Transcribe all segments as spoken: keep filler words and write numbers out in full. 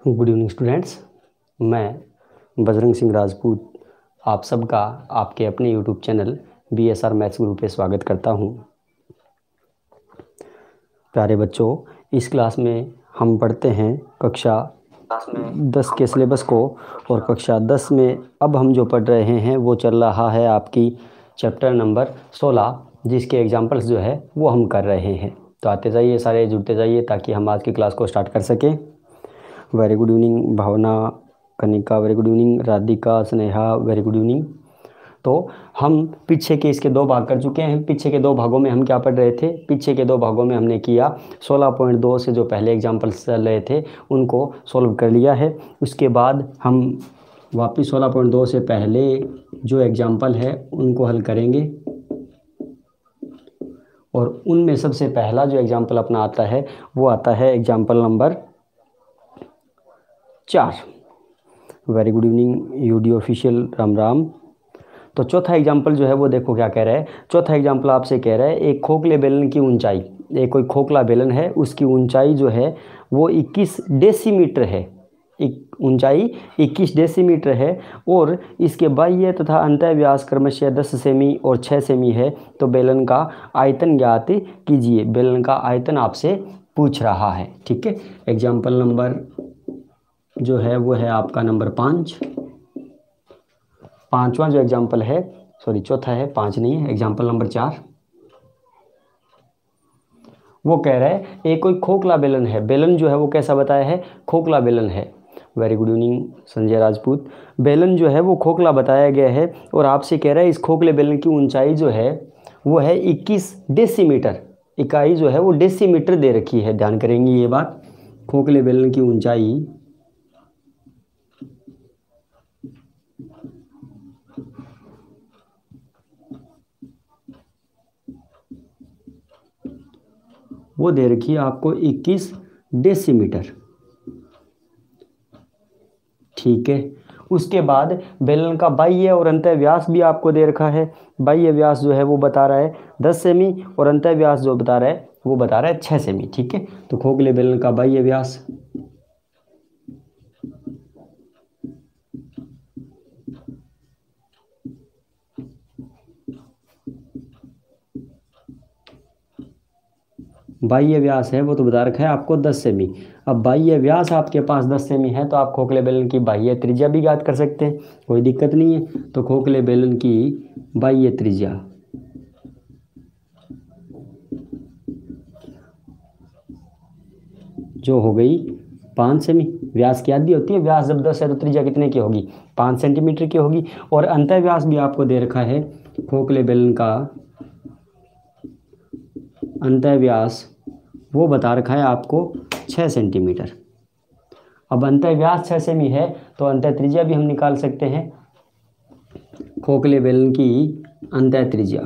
Good evening students. मैं बजरंग सिंह राजपूत आप सबका आपके अपने YouTube channel B S R maths group पे स्वागत करता हूं। प्यारे बच्चों, इस क्लास में हम पढ़ते हैं कक्षा दस के सिलेबस को, और कक्षा दस में अब हम जो पढ़ रहे हैं वो चल रहा है आपकी चैप्टर नंबर सोलह, जिसके एग्जाम्पल्स जो है वो हम कर रहे हैं। तो आते जाइए, सारे जुड़ते जाइए ताकि हम आज की क्लास को स्टार्ट कर सकें। Very good evening Bhavna, Kanika very good evening, Radhika, Sneha very good evening. तो हम पीछे के इसके दो भाग कर चुके हैं। पीछे के दो भागों में हम क्या पढ़ रहे थे? पीछे के दो भागों में हमने किया सोलह पॉइंट दो से जो पहले एग्जाम्पल्स चल रहे थे उनको सॉल्व कर लिया है। उसके बाद हम वापस सोलह पॉइंट दो से पहले जो एग्जाम्पल है उनको हल करेंगे, और उनमें सबसे पहला जो एग्जाम्पल अपना आता है वो आता है एग्जाम्पल नंबर चार। Very good evening UD official, Ram Ram. तो चौथा एग्जाम्पल जो है वो देखो क्या कह रहा है। चौथा एग्जाम्पल आपसे कह रहा है एक खोखले बेलन की ऊंचाई, एक कोई खोखला बेलन है, उसकी ऊंचाई जो है वो इक्कीस डेसीमीटर है। एक ऊंचाई इक्कीस डेसीमीटर है और इसके बाह्य तथा अंतः व्यास क्रमशः दस सेमी और छः सेमी है। तो बेलन का आयतन ज्ञात कीजिए। बेलन का आयतन आपसे पूछ रहा है। ठीक है, एग्जाम्पल नंबर जो है वो है आपका नंबर पाँच। पांचवा जो एग्जाम्पल है, सॉरी चौथा है, पांच नहीं है, एग्जाम्पल नंबर चार। वो कह रहा है एक कोई खोखला बेलन है। बेलन जो है वो कैसा बताया है? खोखला बेलन है। Very good evening Sanjay Rajput. बेलन जो है वो खोखला बताया गया है और आपसे कह रहा है इस खोखले बेलन की ऊंचाई जो है वो है इक्कीस डेसीमीटर। इकाई जो है वो डेसीमीटर दे रखी है, ध्यान करेंगे ये बात। खोखले बेलन की ऊंचाई वो दे रखी है आपको इक्कीस डेसीमीटर। ठीक है, उसके बाद बेलन का बाह्य और अंतः व्यास भी आपको दे रखा है। बाह्य व्यास जो है वो बता रहा है दस सेमी और अंतः व्यास जो बता रहा है वो बता रहा है छः सेमी। ठीक है, तो खोखले बेलन का बाह्य व्यास बाह्य व्यास है वो तो बता रखा है आपको दस सेमी। अब बाह्य व्यास आपके पास दस सेमी है तो आप खोखले बेलन की बाह्य त्रिज्या भी ज्ञात कर सकते हैं, कोई दिक्कत नहीं है। तो खोखले बेलन की बाह्य त्रिज्या जो हो गई पाँच सेमी। व्यास की आधी होती है, व्यास जब दस है तो त्रिज्या कितने की होगी? पाँच सेंटीमीटर की होगी। और अंतः व्यास भी आपको दे रखा है खोखले बेलन का अंतः व्यास वो बता रखा है आपको छः सेंटीमीटर। अब अंतः व्यास छः सेमी है तो अंतः त्रिज्या भी हम निकाल सकते हैं। खोखले बेलन की अंतः त्रिज्या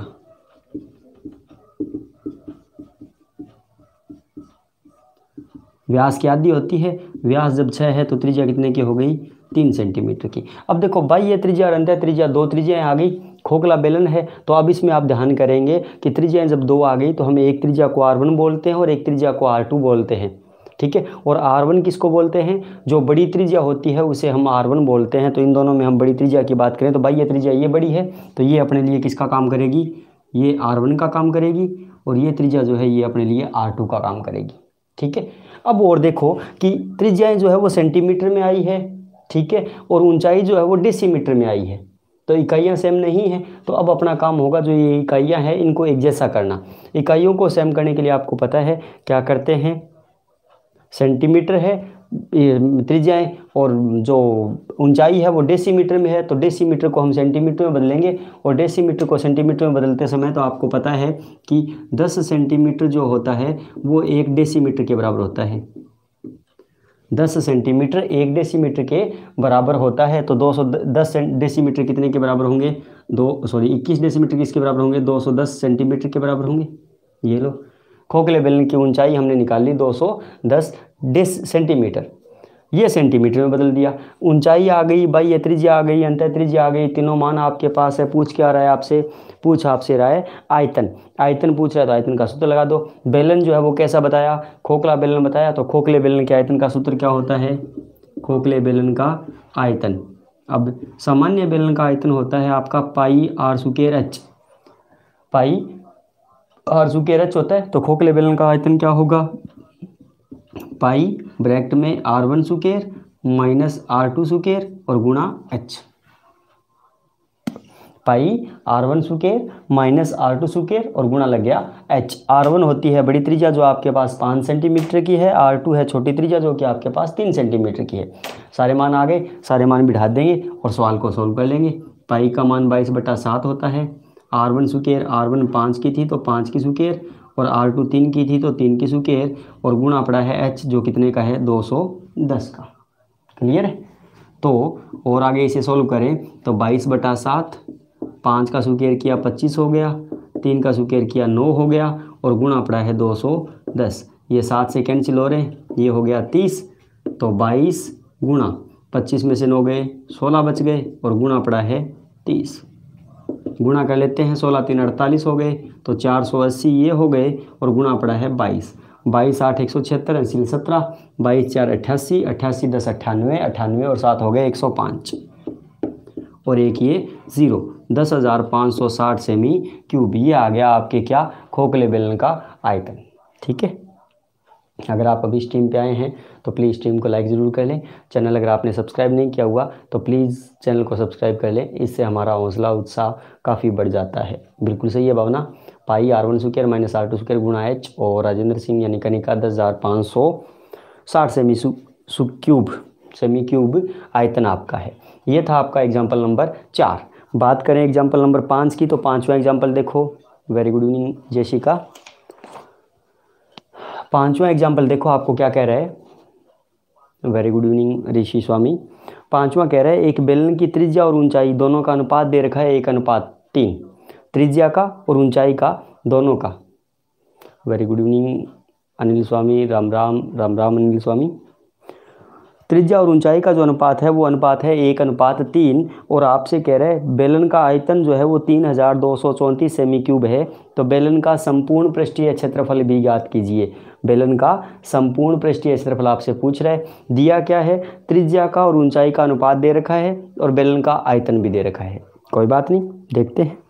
व्यास की आधी होती है, व्यास जब छः है तो त्रिज्या कितने की हो गई? तीन सेंटीमीटर की। अब देखो बाह्य त्रिज्या और अंतः त्रिज्या दो त्रिज्याएं आ गई। खोखला बेलन है तो अब इसमें आप ध्यान करेंगे कि त्रिज्याएं जब दो आ गई तो हम एक त्रिज्या को आर वन बोलते हैं और एक त्रिज्या को आर टू बोलते हैं। ठीक है, और आर वन किसको बोलते हैं? जो बड़ी त्रिज्या होती है उसे हम आर वन बोलते हैं। तो इन दोनों में हम बड़ी त्रिज्या की बात करें तो बाह्य त्रिज्या ये बड़ी है तो ये अपने लिए किसका काम करेगी? ये आर वन का काम करेगी, और ये त्रिज्या जो है ये अपने लिए आर टू का काम करेगी। ठीक है, अब और देखो कि त्रिज्याएं जो है वो सेंटीमीटर में आई है, ठीक है, और ऊंचाई जो है वो डेसीमीटर में आई है। तो इकाइयां सेम नहीं है। तो अब अपना काम होगा जो ये इकाइयां हैं इनको एक जैसा करना। इकाइयों को सेम करने के लिए आपको पता है क्या करते हैं? सेंटीमीटर है त्रिज्याएं और जो ऊंचाई है वो डेसीमीटर में है, तो डेसीमीटर को हम सेंटीमीटर में बदलेंगे, और डेसीमीटर को सेंटीमीटर में बदलते समय तो आपको पता है कि दस सेंटीमीटर जो होता है वो एक डेसीमीटर के बराबर होता है। दस सेंटीमीटर एक डेसीमीटर के बराबर होता है। तो दो सौ दस डेसीमीटर कितने के बराबर होंगे? दो सॉरी इक्कीस डेसीमीटर किसके बराबर होंगे? दो सौ दस सेंटीमीटर के बराबर होंगे। ये लो, खोखले बेलन की ऊंचाई हमने निकाल ली दो सौ दस डेस सेंटीमीटर, ये सेंटीमीटर में बदल दिया। ऊंचाई आ गई, बाह्य त्रिज्या आ गई, अंतः त्रिज्या आ गई, तीनों मान आपके पास है। पूछ क्या रहा है आपसे? पूछ आपसे रहा है आयतन। आयतन पूछ रहा है तो आयतन का सूत्र लगा दो। बेलन जो है वो कैसा बताया? खोखला बेलन बताया, तो खोखले बेलन के आयतन का सूत्र क्या होता है? खोखले बेलन का आयतन। अब सामान्य बेलन का आयतन होता है आपका pi R square H, pi R square H होता है। तो खोखले बेलन का आयतन क्या होगा, पाई ब्रैकेट में R one square minus R two square और गुणा H, pi R one square minus R two square और गुणा लग गया एच। आर वन होती है बड़ी त्रिज्या जो आपके पास पाँच सेंटीमीटर की है, आर टू है छोटी त्रिज्या जो कि आपके पास तीन सेंटीमीटर की है। सारे मान आ गए, सारे मान बिठा देंगे और सवाल को सोल्व कर लेंगे। पाई का मान बाईस बटा सात होता है, R one square, R one पाँच की थी तो पाँच की स्क्वायर और आर टू तीन की थी तो तीन की स्क्वायर और गुणा पड़ा है एच जो कितने का है, दो सौ दस का। क्लियर है। तो और आगे इसे सोल्व करें तो बाईस बटा सात, पाँच का स्क्वायर किया पच्चीस हो गया, तीन का स्क्वायर किया नौ हो गया और गुणा पड़ा है दो सौ दस। ये सात से कैंसिल हो रहे हैं, ये हो गया तीस। तो बाईस गुणा पच्चीस में से नौ गए, सोलह बच गए और गुणा पड़ा है तीस। गुणा कर लेते हैं, सोलह तीन अड़तालीस हो गए तो चार सौ अस्सी ये हो गए और गुणा पड़ा है बाईस। बाईस आठ एक सौ छिहत्तर, अस्सी सत्रह, बाईस चार अट्ठासी, अट्ठासी दस अट्ठानवे, अट्ठानवे और सात हो गए एक सौ पाँच और एक ये ज़ीरो, दस हज़ार पाँच सौ साठ सेमी क्यूब। ये आ गया आपके क्या, खोखले बेलन का आयतन। ठीक है। अगर आप अभी स्ट्रीम पे आए हैं तो प्लीज़ स्ट्रीम को लाइक ज़रूर कर लें। चैनल अगर आपने सब्सक्राइब नहीं किया हुआ तो प्लीज़ चैनल को सब्सक्राइब कर लें, इससे हमारा हौसला उत्साह काफ़ी बढ़ जाता है। बिल्कुल सही है Bhavna. Pi R one square minus R two square गुणा एच और राजेंद्र सिंह यानी कनिका दस हज़ार पाँच सौ साठ सेमी सु, सु क्यूब सेमी क्यूब आयतन आपका है। ये था आपका एग्जाम्पल नंबर चार। बात करें एग्जाम्पल नंबर पाँच की तो पाँचवा एग्जाम्पल देखो। Very good evening Jessica. पांचवा एग्जाम्पल देखो आपको क्या कह रहा है। Very good evening Rishi Swami. पांचवा कह रहा है एक बेलन की त्रिज्या और ऊंचाई दोनों का अनुपात दे रखा है एक अनुपात तीन, त्रिज्या का और ऊंचाई का दोनों का। Very good evening Anil Swami, Ram Ram Ram Ram Anil Swami. त्रिज्या और ऊंचाई का जो अनुपात है वो अनुपात है एक अनुपात तीन और आपसे कह रहा है बेलन का आयतन जो है वो तीन हजार दो सौ चौंतीस सेमी क्यूब है। तो बेलन का संपूर्ण पृष्ठीय क्षेत्रफल भी ज्ञात कीजिए। बेलन का संपूर्ण पृष्ठीय क्षेत्रफल आपसे पूछ रहा है। दिया क्या है, त्रिज्या का और ऊंचाई का अनुपात दे रखा है और बेलन का आयतन भी दे रखा है। कोई बात नहीं, देखते हैं।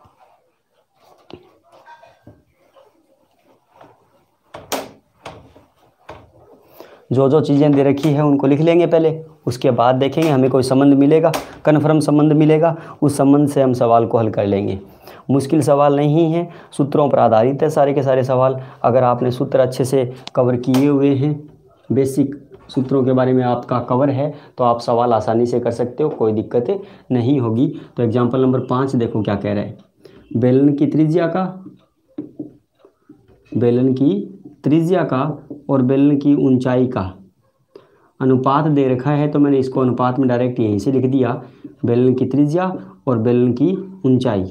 जो जो चीज़ें दे रखी है उनको लिख लेंगे पहले, उसके बाद देखेंगे हमें कोई संबंध मिलेगा, कन्फर्म संबंध मिलेगा, उस संबंध से हम सवाल को हल कर लेंगे। मुश्किल सवाल नहीं है, सूत्रों पर आधारित है सारे के सारे सवाल। अगर आपने सूत्र अच्छे से कवर किए हुए हैं, बेसिक सूत्रों के बारे में आपका कवर है तो आप सवाल आसानी से कर सकते हो, कोई दिक्कत नहीं होगी। तो एग्जाम्पल नंबर पाँच देखो क्या कह रहा है। बेलन की त्रिज्या का बेलन की त्रिज्या का और बेलन की ऊंचाई का अनुपात दे रखा है। तो मैंने इसको अनुपात में डायरेक्ट यहीं से लिख दिया, बेलन की त्रिज्या और बेलन की ऊंचाई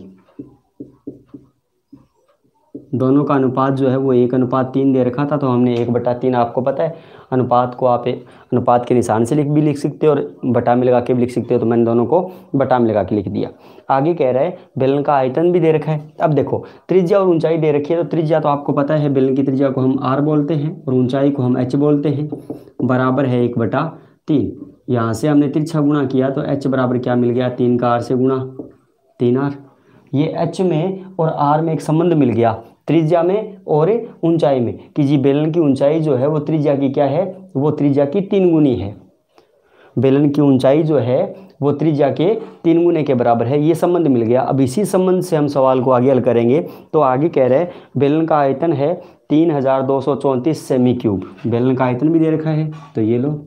दोनों का अनुपात जो है वो एक अनुपात तीन दे रखा था। तो हमने एक बटा तीन, आपको पता है अनुपात को आप अनुपात के निशान से लिख भी लिख सकते हो और बटा में लगा के भी लिख सकते हो। तो मैंने दोनों को बटा में लगा के लिख दिया। आगे कह रहा है बेलन का आयतन भी दे रखा है। अब देखो त्रिज्या और ऊंचाई दे रखी है तो त्रिज्या तो आपको पता है, बेलन की त्रिज्या को हम आर बोलते हैं और ऊंचाई को हम एच बोलते हैं, बराबर है एक बटा तीन। यहाँ से हमने तिरछा गुणा किया तो एच बराबर क्या मिल गया, तीन का आर से गुणा, तीन आर। ये एच में और आर में एक संबंध मिल गया, त्रिज्या में और ऊंचाई में, कि जी बेलन की ऊंचाई जो है वो त्रिज्या की क्या है, वो त्रिज्या की तीन गुनी है। बेलन की ऊंचाई जो है वो त्रिज्या के तीन गुने के बराबर है, ये संबंध मिल गया। अब इसी संबंध से हम सवाल को आगे हल करेंगे। तो आगे कह रहे हैं बेलन का आयतन है तीन हजार दो सौ चौंतीस सेमी क्यूब। बेलन का आयतन भी दे रखा है तो ये लो,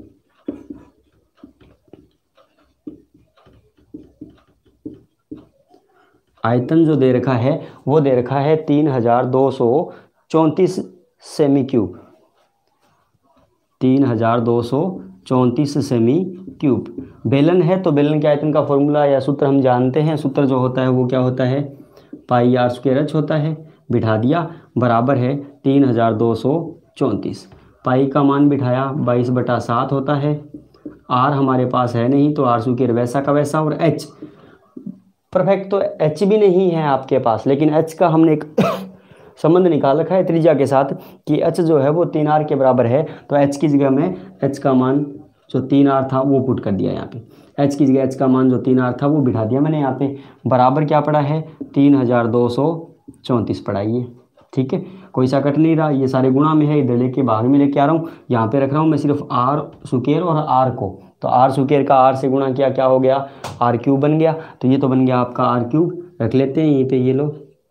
आयतन जो दे रखा है वो दे रखा है तीन हजार दो सौ चौंतीस सेमी क्यूब, तीन हजार दो सौ चौंतीस सेमी क्यूब। बेलन है तो बेलन के आयतन का फॉर्मूला या सूत्र हम जानते हैं। सूत्र जो होता है वो क्या होता है, पाई आर स्क्वायर एच होता है। बिठा दिया, बराबर है तीन हजार दो सौ चौंतीस। पाई का मान बिठाया, बाईस बटा सात होता है। आर हमारे पास है नहीं तो आर स्क्वायर वैसा का वैसा, और एच परफेक्ट तो एच भी नहीं है आपके पास, लेकिन एच का हमने एक संबंध निकाल रखा है त्रिज्या के साथ कि एच जो है वो तीन आर के बराबर है। तो एच की जगह में एच का मान जो तीन आर था वो पुट कर दिया यहाँ पे, एच की जगह एच का मान जो तीन आर था वो बिठा दिया मैंने यहाँ पे, बराबर क्या पड़ा है तीन हज़ार दो सौ चौंतीस पड़ा ये। ठीक है, कोई सा कट नहीं रहा, ये सारे गुणा में है, इधर लेके भाग में लेके आ रहा हूँ, यहाँ पे रख रहा हूँ मैं सिर्फ आर सुकेर और आर को, तो आर सुकेर का आर से गुणा किया क्या हो गया आर क्यूब बन गया, तो ये तो बन गया आपका आर क्यूब, रख लेते हैं यहीं पे, ये लो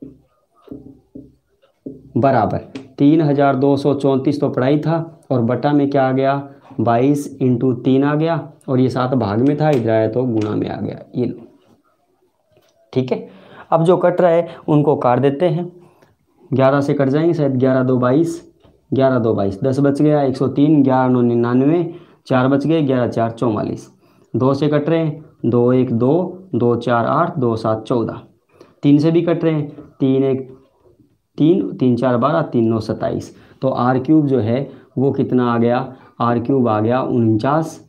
बराबर तीन हजार दो सौ चौंतीस तो पढ़ाई था और बटा में क्या आ गया बाईस इंटू तीन आ गया, और ये सात भाग में था, इधर आया तो गुणा में आ गया, ये लो। ठीक है, अब जो कट रहा है उनको काट देते हैं, ग्यारह से कट जाएंगे शायद, ग्यारह दो बाईस, ग्यारह दो बाईस, दस बच गया एक सौ तीन, ग्यारह नौ निन्यानवे, चार बच गए, ग्यारह चार चौवालीस, दो से कट रहे हैं, दो एक दो, दो चार आठ, दो सात चौदह, तीन से भी कट रहे हैं, तीन एक तीन, तीन चार बारह, तीन नौ सत्ताईस, तो आर क्यूब जो है वो कितना आ गया, आर क्यूब आ गया उनचास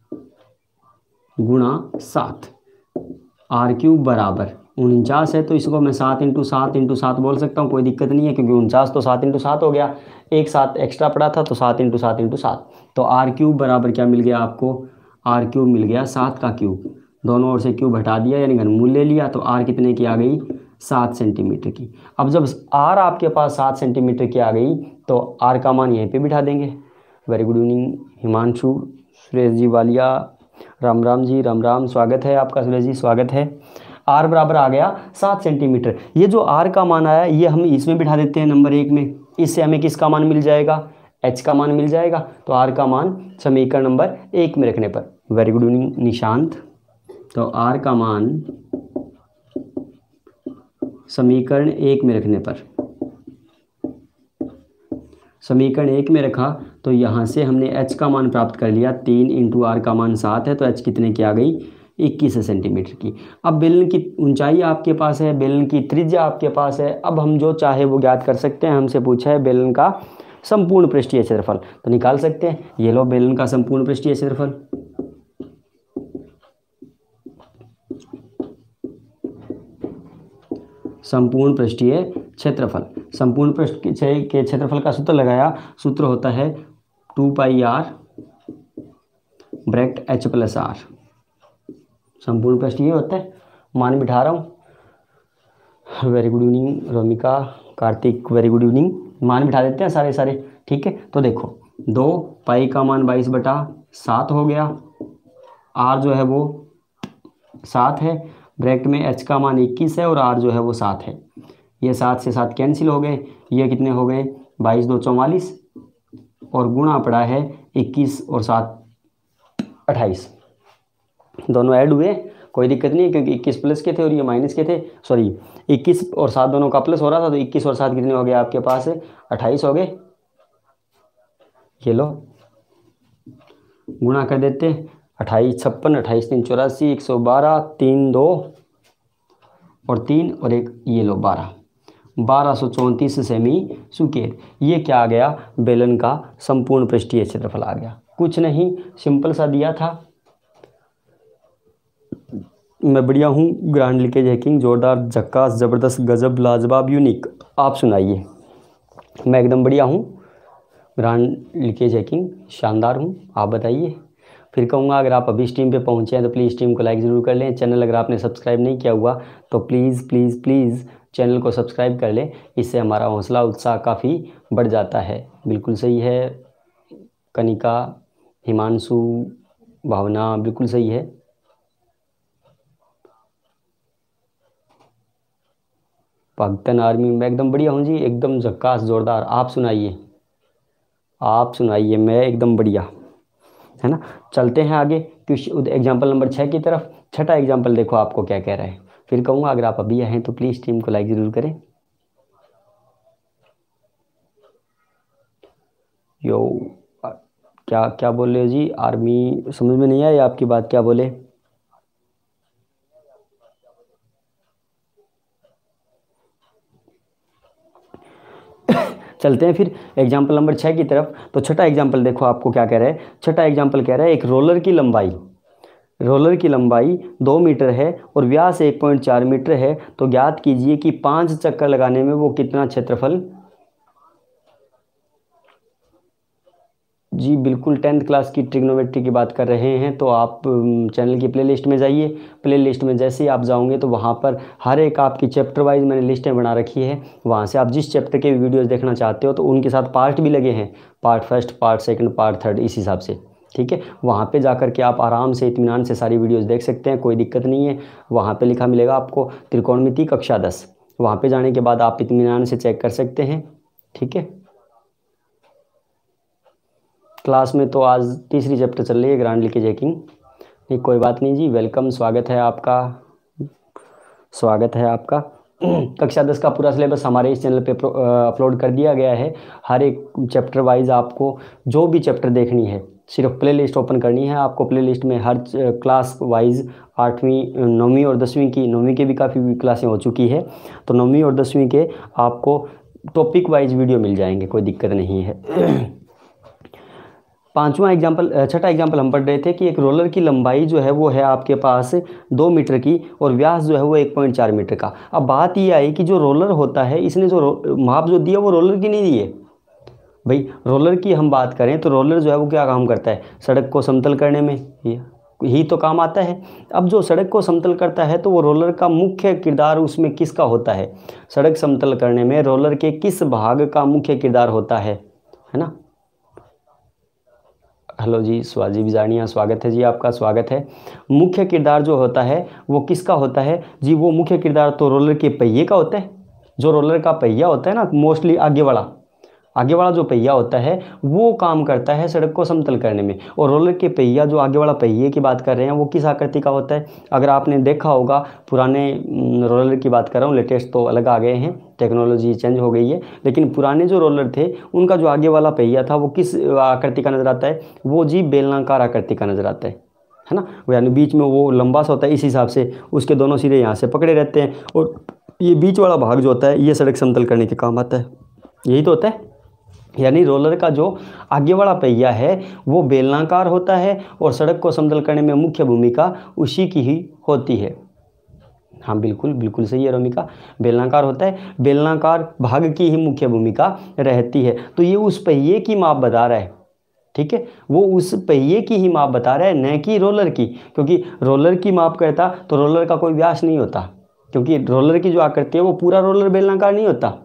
गुणा सात, आर क्यूब बराबर उनचास है तो इसको मैं सात इंटू सात इंटू सात बोल सकता हूँ, कोई दिक्कत नहीं है, क्योंकि उनचास तो सात इंटू सात हो गया, एक सात एक्स्ट्रा पड़ा था तो सात इंटू सात इंटू सात, तो आर क्यूब बराबर क्या मिल गया आपको, आर क्यूब मिल गया सात का क्यूब, दोनों ओर से क्यूब हटा दिया यानी घनमूल ले लिया, तो आर कितने की आ गई सात सेंटीमीटर की। अब जब आर आपके पास सात सेंटीमीटर की आ गई तो आर का मान यहीं पे बिठा देंगे। Very good evening Himanshu, Suresh ji Walia, Ram Ram ji, Ram Ram, स्वागत है आपका सुरेश जी, स्वागत है। आर बराबर आ गया सात सेंटीमीटर, ये जो आर का मान आया ये हम इसमें बिठा देते हैं नंबर एक में, इससे हमें किसका मान मिल जाएगा, एच का मान मिल जाएगा, तो आर का मान समीकरण नंबर एक में रखने पर। वेरी गुड इवनिंग निशांत, तो आर का मान समीकरण एक में रखने पर, समीकरण एक में रखा तो यहाँ से हमने h का मान प्राप्त कर लिया, तीन इंटू आर का मान सात है तो h कितने की आ गई इक्कीस सेंटीमीटर की। अब बेलन की ऊंचाई आपके पास है, बेलन की त्रिज्या आपके पास है, अब हम जो चाहे वो ज्ञात कर सकते हैं। हमसे पूछा है बेलन का संपूर्ण पृष्ठीय क्षेत्रफल, तो निकाल सकते हैं, ये लो बेलन का संपूर्ण पृष्ठीय क्षेत्रफल, संपूर्ण पृष्ठीय क्षेत्रफल, संपूर्ण पृष्ठ के क्षेत्रफल का सूत्र लगाया, सूत्र होता है two pi R bracket H plus R, संपूर्ण पृष्ठीय होता है, मान बिठा रहा हूँ। Very good evening Romika, Kartik very good evening, मान बिठा देते हैं सारे सारे। ठीक है, तो देखो दो पाई का मान बाईस बटा सात हो गया, आर जो है वो सात है, ब्रैकेट में एच का मान इक्कीस है और आर जो है वो सात है, ये सात से सात कैंसिल हो गए, ये कितने हो गए बाईस दो चौवालीस, और गुणा पड़ा है इक्कीस और सात अट्ठाईस, दोनों ऐड हुए कोई दिक्कत नहीं है क्योंकि इक्कीस प्लस के थे और ये माइनस के थे, सॉरी इक्कीस और सात दोनों का प्लस हो रहा था, तो इक्कीस और सात कितने हो गए आपके पास अट्ठाईस हो गए, ये लो गुणा कर देते, अट्ठाईस छप्पन, अट्ठाईस तीन चौरासी, एक सौ बारह, तीन दो और तीन और एक, ये लो बारह, बारह सौ चौंतीस सेमी सुकेर, ये क्या आ गया बेलन का संपूर्ण पृष्ठीय क्षेत्रफल आ गया। कुछ नहीं, सिंपल सा दिया था। मैं बढ़िया हूँ, ग्रांड लीकेज हैकिंग, जोरदार, झक्कास, ज़बरदस्त, गजब, लाजवाब, यूनिक, आप सुनाइए। मैं एकदम बढ़िया हूँ, ग्रांड लीकेज हैकिंग, शानदार हूँ, आप बताइए। फिर कहूँगा अगर आप अभी स्ट्रीम पे पहुँचे हैं तो प्लीज़ स्ट्रीम को लाइक ज़रूर कर लें, चैनल अगर आपने सब्सक्राइब नहीं किया हुआ तो प्लीज़ प्लीज़ प्लीज़ चैनल को सब्सक्राइब कर लें, इससे हमारा हौसला उत्साह काफ़ी बढ़ जाता है। बिल्कुल सही है कनिका, हिमांशु, भावना, बिल्कुल सही है। पाकिस्तान आर्मी में एकदम बढ़िया हूँ जी, एकदम झक्कास, जोरदार, आप सुनाइए, आप सुनाइए, मैं एकदम बढ़िया, है ना। चलते हैं आगे क्वेश्चन एग्जाम्पल नंबर छः की तरफ। छठा एग्जाम्पल देखो आपको क्या कह रहा है, फिर कहूँगा अगर आप अभी हैं तो प्लीज़ टीम को लाइक ज़रूर करें। यो क्या क्या बोल रहे हो जी, आर्मी समझ में नहीं आई आपकी बात, क्या बोले। चलते हैं फिर एग्जाम्पल नंबर छः की तरफ। तो छठा एग्जाम्पल देखो आपको क्या कह रहा है। छठा एग्जाम्पल कह रहा है एक रोलर की लंबाई, रोलर की लंबाई दो मीटर है और व्यास एक पॉइंट चार मीटर है, तो ज्ञात कीजिए कि पांच चक्कर लगाने में वो कितना क्षेत्रफल जी बिल्कुल, टेंथ क्लास की ट्रिग्नोमेट्री की बात कर रहे हैं तो आप चैनल की प्लेलिस्ट में जाइए। प्लेलिस्ट में जैसे ही आप जाओगे तो वहाँ पर हर एक आपकी चैप्टर वाइज मैंने लिस्टें बना रखी है। वहाँ से आप जिस चैप्टर के वीडियोज़ देखना चाहते हो तो उनके साथ पार्ट भी लगे हैं, part first, part second, part third, इस हिसाब से। ठीक है, वहाँ पे जाकर के आप आराम से इत्मीनान से सारी वीडियोज़ देख सकते हैं, कोई दिक्कत नहीं है। वहाँ पर लिखा मिलेगा आपको त्रिकोणमिति कक्षा दस। वहाँ पर जाने के बाद आप इत्मीनान से चेक कर सकते हैं। ठीक है, क्लास में तो आज तीसरी चैप्टर चल रही है, ग्रांड लीकेज हैकिंग। नहीं कोई बात नहीं जी, वेलकम, स्वागत है आपका, स्वागत है आपका। कक्षा दस का पूरा सिलेबस हमारे इस चैनल पे अपलोड कर दिया गया है। हर एक चैप्टर वाइज आपको जो भी चैप्टर देखनी है सिर्फ प्ले लिस्ट ओपन करनी है। आपको प्ले लिस्ट में हर क्लास वाइज आठवीं, नौवीं और दसवीं की, नौवीं के भी काफ़ी क्लासें हो चुकी है तो नौवीं और दसवीं के आपको टॉपिक वाइज वीडियो मिल जाएंगे, कोई दिक्कत नहीं है। पांचवा एग्जाम्पल, छठा एग्जाम्पल हम पढ़ रहे थे कि एक रोलर की लंबाई जो है वो है आपके पास दो मीटर की और व्यास जो है वो एक पॉइंट चार मीटर का। अब बात ये आई कि जो रोलर होता है इसने जो माप जो दिया वो रोलर की नहीं दी है भाई। रोलर की हम बात करें तो रोलर जो है वो क्या काम करता है, सड़क को समतल करने में ही तो काम आता है। अब जो सड़क को समतल करता है तो वो रोलर का मुख्य किरदार उसमें किसका होता है, सड़क समतल करने में रोलर के किस भाग का मुख्य किरदार होता है, है ना। हेलो जी स्वाजी बिजानिया, स्वागत है जी आपका, स्वागत है। मुख्य किरदार जो होता है वो किसका होता है जी, वो मुख्य किरदार तो रोलर के पहिए का होता है। जो रोलर का पहिया होता है ना, मोस्टली आगे वाला, आगे वाला जो पहिया होता है वो काम करता है सड़क को समतल करने में। और रोलर के पहिया, जो आगे वाला पहिए की बात कर रहे हैं, वो किस आकृति का होता है। अगर आपने देखा होगा, पुराने रोलर की बात कर रहा हूँ, लेटेस्ट तो अलग आ गए हैं, टेक्नोलॉजी चेंज हो गई है, लेकिन पुराने जो रोलर थे उनका जो आगे वाला पहिया था वो किस आकृति का नज़र आता है, वो जी बेलनाकार आकृति का नज़र आता है, है ना। यानी बीच में वो लंबा सा होता है, इस हिसाब से उसके दोनों सिरे यहाँ से पकड़े रहते हैं और ये बीच वाला भाग जो होता है ये सड़क समतल करने के काम आता है। यही तो होता है, यानी रोलर का जो आगे वाला पहिया है वो बेलनाकार होता है और सड़क को समतल करने में मुख्य भूमिका उसी की ही होती है। हाँ बिल्कुल बिल्कुल सही है रोमिका, बेलनाकार होता है, बेलनाकार भाग की ही मुख्य भूमिका रहती है। तो ये उस पहिए की माप बता रहा है, ठीक है, वो उस पहिए की ही माप बता रहा है, न कि रोलर की। क्योंकि रोलर की माप कहता तो रोलर का कोई व्यास नहीं होता, क्योंकि रोलर की जो आकृति है वो पूरा रोलर बेलनाकार नहीं होता।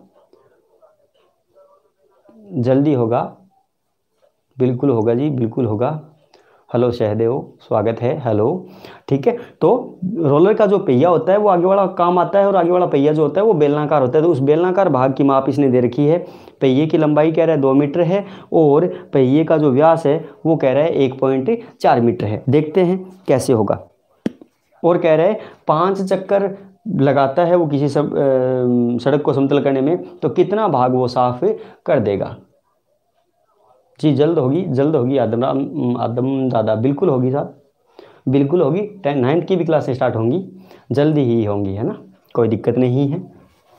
जल्दी होगा, बिल्कुल होगा जी, बिल्कुल होगा। हेलो शहदेव, स्वागत है, हेलो। ठीक है, तो रोलर का जो पहिया होता है वो आगे वाला काम आता है और आगे वाला पहिया जो होता है वो बेलनाकार होता है। तो उस बेलनाकार भाग की माप इसने दे रखी है। पहिए की लंबाई कह रहा है दो मीटर है और पहिए का जो व्यास है वो कह रहा है एक पॉइंट चार मीटर है। देखते हैं कैसे होगा। और कह रहा है पाँच चक्कर लगाता है वो किसी सब सड़क को समतल करने में, तो कितना भाग वो साफ कर देगा। जी जल्द होगी, जल्द होगी आदम आदम दादा, बिल्कुल होगी साहब, बिल्कुल होगी। टेन नाइन्थ की भी क्लासें स्टार्ट होंगी, जल्दी ही होंगी, है ना, कोई दिक्कत नहीं है।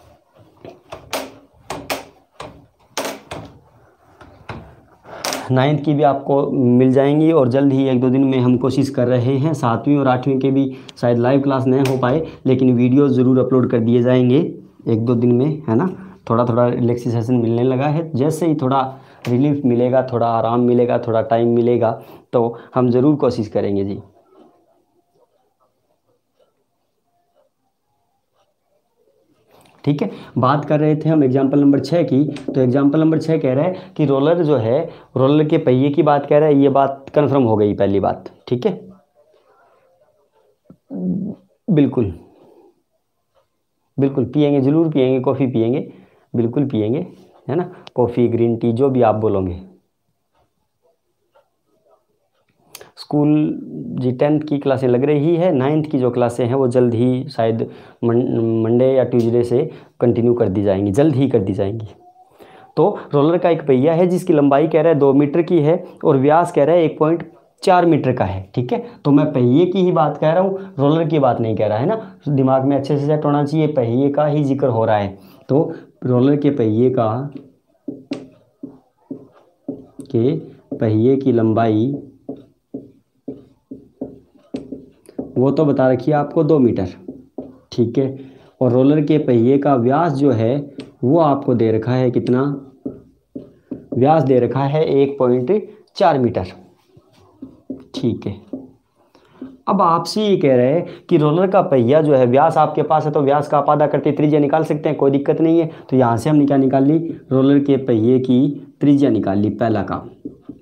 नाइन्थ की भी आपको मिल जाएंगी और जल्द ही एक दो दिन में हम कोशिश कर रहे हैं सातवीं और आठवीं के भी शायद लाइव क्लास नहीं हो पाए, लेकिन वीडियो ज़रूर अपलोड कर दिए जाएंगे एक दो दिन में, है ना। थोड़ा थोड़ा रिलैक्सेशन मिलने लगा है, जैसे ही थोड़ा रिलीफ मिलेगा, थोड़ा आराम मिलेगा, थोड़ा टाइम मिलेगा तो हम ज़रूर कोशिश करेंगे जी। ठीक है, बात कर रहे थे हम एग्जाम्पल नंबर छः की। तो एग्जाम्पल नंबर छः कह रहा है कि रोलर जो है, रोलर के पहिए की बात कह रहा है। ये बात कन्फर्म हो गई, पहली बात, ठीक है, बिल्कुल बिल्कुल पियेंगे, ज़रूर पियेंगे, कॉफ़ी पियेंगे, बिल्कुल पियेंगे, है ना, कॉफ़ी, ग्रीन टी, जो भी आप बोलोगे। स्कूल जी टेंथ की क्लासें लग रही है, नाइन्थ की जो क्लासें हैं वो जल्द ही शायद मंडे या ट्यूसडे से कंटिन्यू कर दी जाएंगी, जल्द ही कर दी जाएंगी। तो रोलर का एक पहिया है जिसकी लंबाई कह रहा है दो मीटर की है और व्यास कह रहा है एक पॉइंट चार मीटर का है, ठीक है। तो मैं पहिए की ही बात कह रहा हूँ, रोलर की बात नहीं कह रहा है ना, तो दिमाग में अच्छे से सेट होना चाहिए, पहिए का ही जिक्र हो रहा है। तो रोलर के पहिए का के पहिए की लंबाई वो तो बता रखी है आपको दो मीटर, ठीक है, और रोलर के पहिए का व्यास जो है वो आपको दे रखा है कितना, व्यास दे रखा है एक पॉइंट चार मीटर। ठीक है, अब आपसे ये कह रहे हैं कि रोलर का पहिया जो है, व्यास आपके पास है तो व्यास का आप आधा करते त्रिज्या निकाल सकते हैं, कोई दिक्कत नहीं है। तो यहाँ से हमने क्या निकाल ली, रोलर के पहिए की त्रिज्या निकाल ली, पहला काम।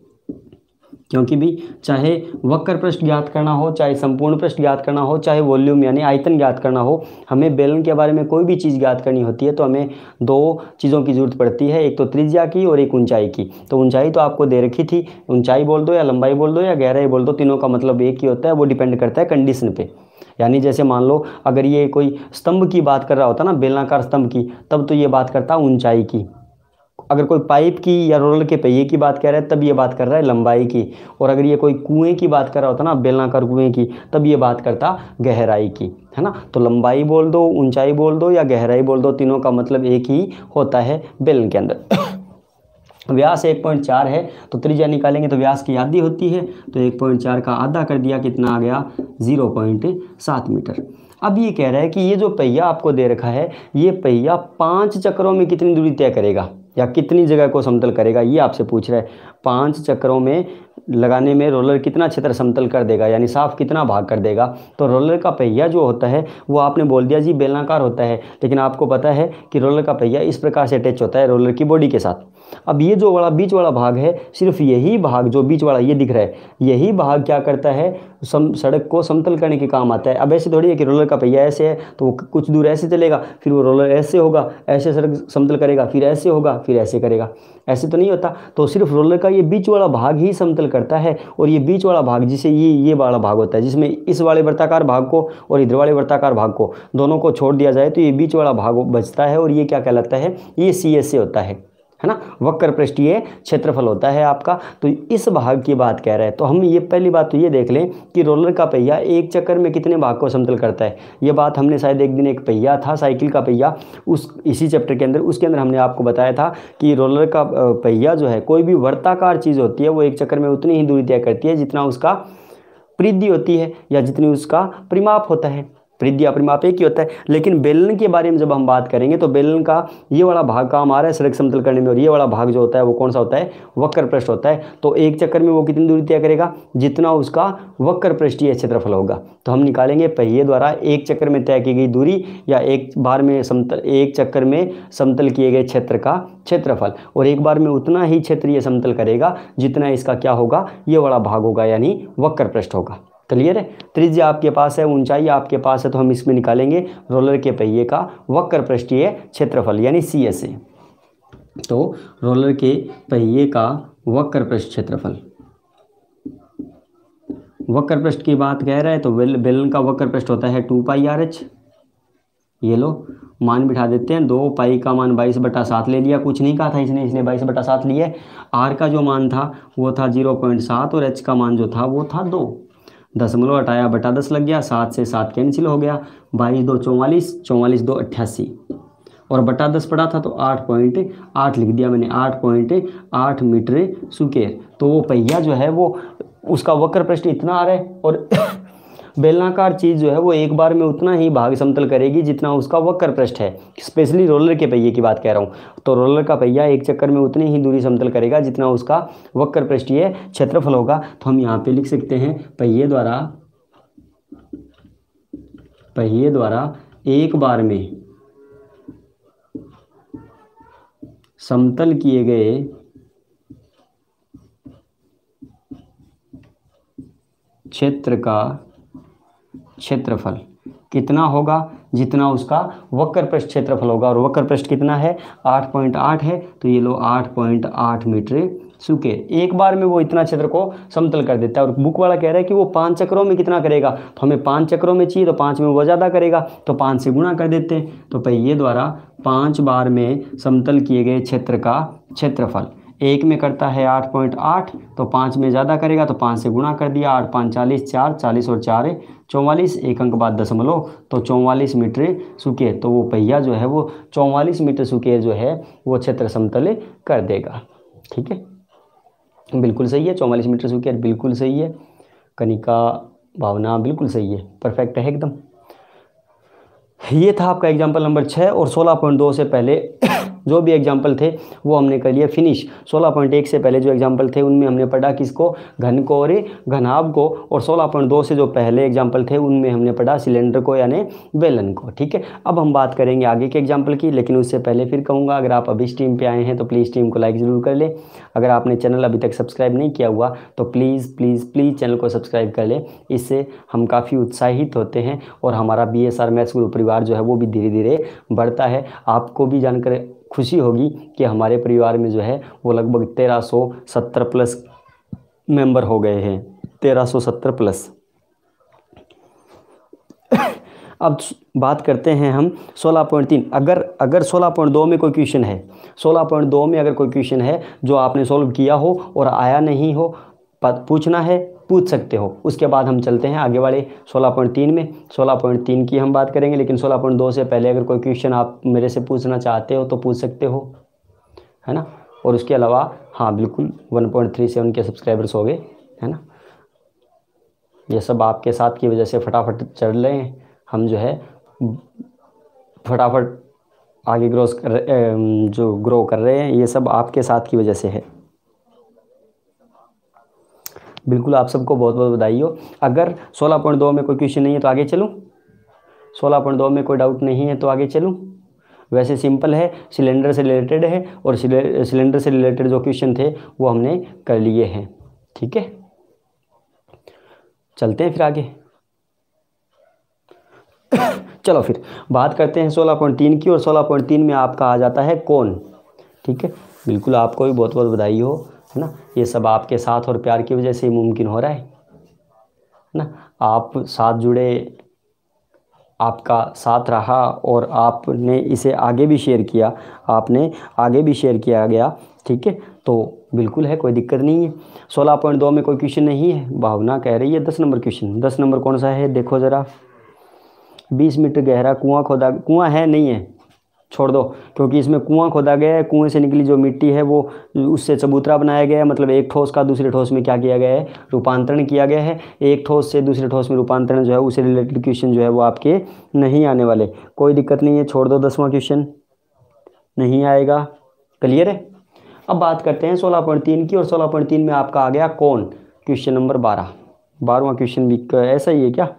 क्योंकि भी चाहे वक्र पृष्ठ ज्ञात करना हो, चाहे संपूर्ण पृष्ठ ज्ञात करना हो, चाहे वॉल्यूम यानी आयतन ज्ञात करना हो, हमें बेलन के बारे में कोई भी चीज़ ज्ञात करनी होती है तो हमें दो चीज़ों की ज़रूरत पड़ती है, एक तो त्रिज्या की और एक ऊंचाई की। तो ऊंचाई तो आपको दे रखी थी, ऊंचाई बोल दो या लंबाई बोल दो या गहराई बोल दो, तीनों का मतलब एक ही होता है, वो डिपेंड करता है कंडीशन पे। यानी जैसे मान लो अगर ये कोई स्तंभ की बात कर रहा होता ना, बेलनाकार स्तंभ की, तब तो ये बात करता ऊंचाई की। अगर कोई पाइप की या रोलर के पहिए की बात कर रहा है तब ये बात कर रहा है लंबाई की। और अगर ये कोई कुएं की बात कर रहा होता ना, बेलनाकार कुएं की, तब ये बात करता गहराई की, है ना। तो लंबाई बोल दो, ऊंचाई बोल दो या गहराई बोल दो, तीनों का मतलब एक ही होता है बेलन के अंदर। व्यास एक पॉइंट चार है तो त्रिज्या निकालेंगे तो व्यास की आधी होती है, तो एक पॉइंट चार का आधा कर दिया, कितना आ गया, ज़ीरो पॉइंट सात मीटर। अब ये कह रहा है कि ये जो पहिया आपको दे रखा है, ये पहिया पाँच चक्रों में कितनी दूरी तय करेगा या कितनी जगह को समतल करेगा, ये आपसे पूछ रहा है। पांच चक्रों में लगाने में रोलर कितना क्षेत्र समतल कर देगा, यानी साफ कितना भाग कर देगा। तो रोलर का पहिया जो होता है वो आपने बोल दिया जी बेलनाकार होता है, लेकिन आपको पता है कि रोलर का पहिया इस प्रकार से अटैच होता है रोलर की बॉडी के साथ। अब ये जो वाला बीच वाला भाग है, सिर्फ यही भाग जो बीच वाला ये दिख रहा है, यही भाग क्या करता है, सम सड़क को समतल करने के काम आता है। अब ऐसे थोड़ी है कि रोलर का पहिया ऐसे है तो वो कुछ दूर ऐसे चलेगा, फिर वो रोलर ऐसे होगा, ऐसे सड़क समतल करेगा, फिर ऐसे होगा, फिर ऐसे करेगा, ऐसे तो नहीं होता। तो सिर्फ रोलर का ये बीच वाला भाग ही समतल करता है। और ये बीच वाला भाग जिसे ये ये वाला भाग होता है, जिसमें इस वाले वृत्ताकार भाग को और इधर वाले वृत्ताकार भाग को दोनों को छोड़ दिया जाए तो ये बीच वाला भाग बचता है, और ये क्या कहलाता है, ये सी एस से होता है है ना, वक्र पृष्ठीय क्षेत्रफल होता है आपका। तो इस भाग की बात कह रहा है। तो हम ये पहली बात तो ये देख लें कि रोलर का पहिया एक चक्कर में कितने भाग को समतल करता है। ये बात हमने शायद एक दिन, एक पहिया था साइकिल का पहिया, उस इसी चैप्टर के अंदर, उसके अंदर हमने आपको बताया था कि रोलर का पहिया जो है, कोई भी वर्ताकार चीज़ होती है वो एक चक्कर में उतनी ही दूरी तय करती है जितना उसका परिधि होती है या जितनी उसका परिमाप होता है। परिधि या परिमाप एक ही होता है। लेकिन बेलन के बारे में जब हम बात करेंगे तो बेलन का ये वाला भाग काम आ रहा है सड़क समतल करने में, और ये वाला भाग जो होता है वो कौन सा होता है, वक्र पृष्ठ होता है। तो एक चक्कर में वो कितनी दूरी तय करेगा, जितना उसका वक्र पृष्ठीय क्षेत्रफल होगा। तो हम निकालेंगे पहिए द्वारा एक चक्कर में तय की गई दूरी या एक बार में समतल, एक चक्कर में समतल किए गए क्षेत्र का क्षेत्रफल, और एक बार में उतना ही क्षेत्र ये समतल करेगा जितना इसका क्या होगा, ये वाला भाग होगा, यानी वक्र पृष्ठ होगा। क्लियर है। त्रिज्या आपके पास है, ऊंचाई आपके पास है, तो हम इसमें निकालेंगे रोलर के पहिए का वक्र पृष्ठीय क्षेत्रफल यानी सी एस ए। तो रोलर के पहिए का वक्र पृष्ठ क्षेत्रफल, वक्र पृष्ठ की बात कह रहा है तो बेलन का वक्र पृष्ठ होता है टू पाई आर एच। ये लो मान बिठा देते हैं, दो पाई का मान बाईस बटा सात ले लिया, कुछ नहीं कहा था इसने, इसने बाईस बटा सात लिया। आर का जो मान था वो था जीरो पॉइंट सात और एच का मान जो था वो था दो। दशमलव हटाया बटा दस लग गया, सात से सात कैंसिल हो गया, बाईस दो चौवालीस, चौवालीस दो अट्ठासी, और बटा दस पड़ा था तो आठ पॉइंट आठ लिख दिया मैंने, आठ पॉइंट आठ मीटर स्क्वायर। तो वो पहिया जो है वो उसका वक्र पृष्ठ इतना आ रहा है, और बेलनाकार चीज़ जो है वो एक बार में उतना ही भाग समतल करेगी जितना उसका वक्र पृष्ठ है। स्पेशली रोलर के पहिए की बात कह रहा हूँ। तो रोलर का पहिया एक चक्कर में उतनी ही दूरी समतल करेगा जितना उसका वक्र पृष्ठीय क्षेत्रफल होगा। तो हम यहाँ पे लिख सकते हैं पहिए द्वारा पहिए द्वारा एक बार में समतल किए गए क्षेत्र का क्षेत्रफल कितना होगा, जितना उसका वक्र पृष्ठ क्षेत्रफल होगा। और वक्र पृष्ठ कितना है, आठ पॉइंट आठ है, तो ये लो आठ पॉइंट आठ मीटर स्क्वायर। एक बार में वो इतना क्षेत्र को समतल कर देता है। और बुक वाला कह रहा है कि वो पांच चक्रों में कितना करेगा, तो हमें पांच चक्रों में चाहिए, तो पांच में वो ज़्यादा करेगा, तो पांच से गुणा कर देते हैं। तो पहिए द्वारा पांच बार में समतल किए गए क्षेत्र का क्षेत्रफल, एक में करता है आठ पॉइंट आठ, तो पाँच में ज़्यादा करेगा, तो पाँच से गुणा कर दिया, आठ पाँच चालीस, चार चालीस और चार चौवालीस, एक अंक बाद दशमलव, तो चौवालीस मीटर स्क्वायर। तो वो पहिया जो है वो चौवालीस मीटर स्क्वायर जो है वो क्षेत्र समतल कर देगा। ठीक है, बिल्कुल सही है, चौवालीस मीटर स्क्वायर बिल्कुल सही है। कनिका भावना बिल्कुल सही है, परफेक्ट है एकदम। ये था आपका एग्जाम्पल नंबर छः। और सोलह पॉइंट दो से पहले जो भी एग्जाम्पल थे वो हमने कर लिया फिनिश। सोलह पॉइंट एक से पहले जो एग्जाम्पल थे उनमें हमने पढ़ा किसको, घन को और घनाभ को, और सोलह पॉइंट दो से जो पहले एग्जाम्पल थे उनमें हमने पढ़ा सिलेंडर को यानी बेलन को। ठीक है, अब हम बात करेंगे आगे के एग्जाम्पल की, लेकिन उससे पहले फिर कहूँगा अगर आप अभी स्ट्रीम पे आए हैं तो प्लीज़ स्ट्रीम को लाइक ज़रूर कर लें। अगर आपने चैनल अभी तक सब्सक्राइब नहीं किया हुआ तो प्लीज़ प्लीज़ प्लीज़ चैनल को सब्सक्राइब कर लें। इससे हम काफ़ी उत्साहित होते हैं और हमारा बी एस आर मैथ्स गुरु परिवार जो है वो भी धीरे धीरे बढ़ता है। आपको भी जानकर खुशी होगी कि हमारे परिवार में जो है वो लगभग तेरह सौ सत्तर प्लस मेंबर हो गए हैं, तेरह सौ सत्तर प्लस। अब बात करते हैं हम सोलह पॉइंट तीन। अगर अगर सोलह पॉइंट दो में कोई क्वेश्चन है, सोलह पॉइंट दो में अगर कोई क्वेश्चन है जो आपने सॉल्व किया हो और आया नहीं हो, पूछना है पूछ सकते हो। उसके बाद हम चलते हैं आगे वाले सोलह पॉइंट तीन में। सोलह पॉइंट तीन की हम बात करेंगे, लेकिन सोलह पॉइंट दो से पहले अगर कोई क्वेश्चन आप मेरे से पूछना चाहते हो तो पूछ सकते हो, है ना। और उसके अलावा हाँ बिल्कुल वन पॉइंट थ्री सेवन के सब्सक्राइबर्स हो गए, है ना। ये सब आपके साथ की वजह से फटाफट चढ़ रहे हैं, हम जो है फटाफट आगे ग्रोस कर जो ग्रो कर रहे हैं, ये सब आपके साथ की वजह से है। बिल्कुल आप सबको बहुत बहुत बधाई हो। अगर सोलह पॉइंट दो में कोई क्वेश्चन नहीं है तो आगे चलूँ, सोलह पॉइंट दो में कोई डाउट नहीं है तो आगे चलूँ। वैसे सिंपल है, सिलेंडर से रिलेटेड है और सिलेंडर से रिलेटेड जो क्वेश्चन थे वो हमने कर लिए हैं। ठीक है, चलते हैं फिर आगे। चलो फिर बात करते हैं सोलह पॉइंट तीन की, और सोलह पॉइंट तीन में आपका आ जाता है कोण। ठीक है, बिल्कुल आपको भी बहुत बहुत बधाई हो, है ना। ये सब आपके साथ और प्यार की वजह से ही मुमकिन हो रहा है ना। आप साथ जुड़े, आपका साथ रहा और आपने इसे आगे भी शेयर किया, आपने आगे भी शेयर किया गया। ठीक है, तो बिल्कुल है, कोई दिक्कत नहीं है। सोलह पॉइंट दो में कोई क्वेश्चन नहीं है। भावना कह रही है दस नंबर क्वेश्चन, दस नंबर कौन सा है देखो ज़रा। बीस मीटर गहरा कुआं खोदा, कुआं है नहीं है, छोड़ दो, क्योंकि इसमें कुआं खोदा गया है, कुएं से निकली जो मिट्टी है वो उससे चबूतरा बनाया गया है। मतलब एक ठोस का दूसरे ठोस में क्या किया गया है, रूपांतरण किया गया है। एक ठोस से दूसरे ठोस में रूपांतरण जो है उससे रिलेटेड क्वेश्चन जो है वो आपके नहीं आने वाले, कोई दिक्कत नहीं है, छोड़ दो, दसवां क्वेश्चन नहीं आएगा। क्लियर है। अब बात करते हैं सोलह पॉइंट तीन की, और सोलह पॉइंट तीन में आपका आ गया कौन, क्वेश्चन नंबर बारह। बारहवां क्वेश्चन भी ऐसा ही है क्या,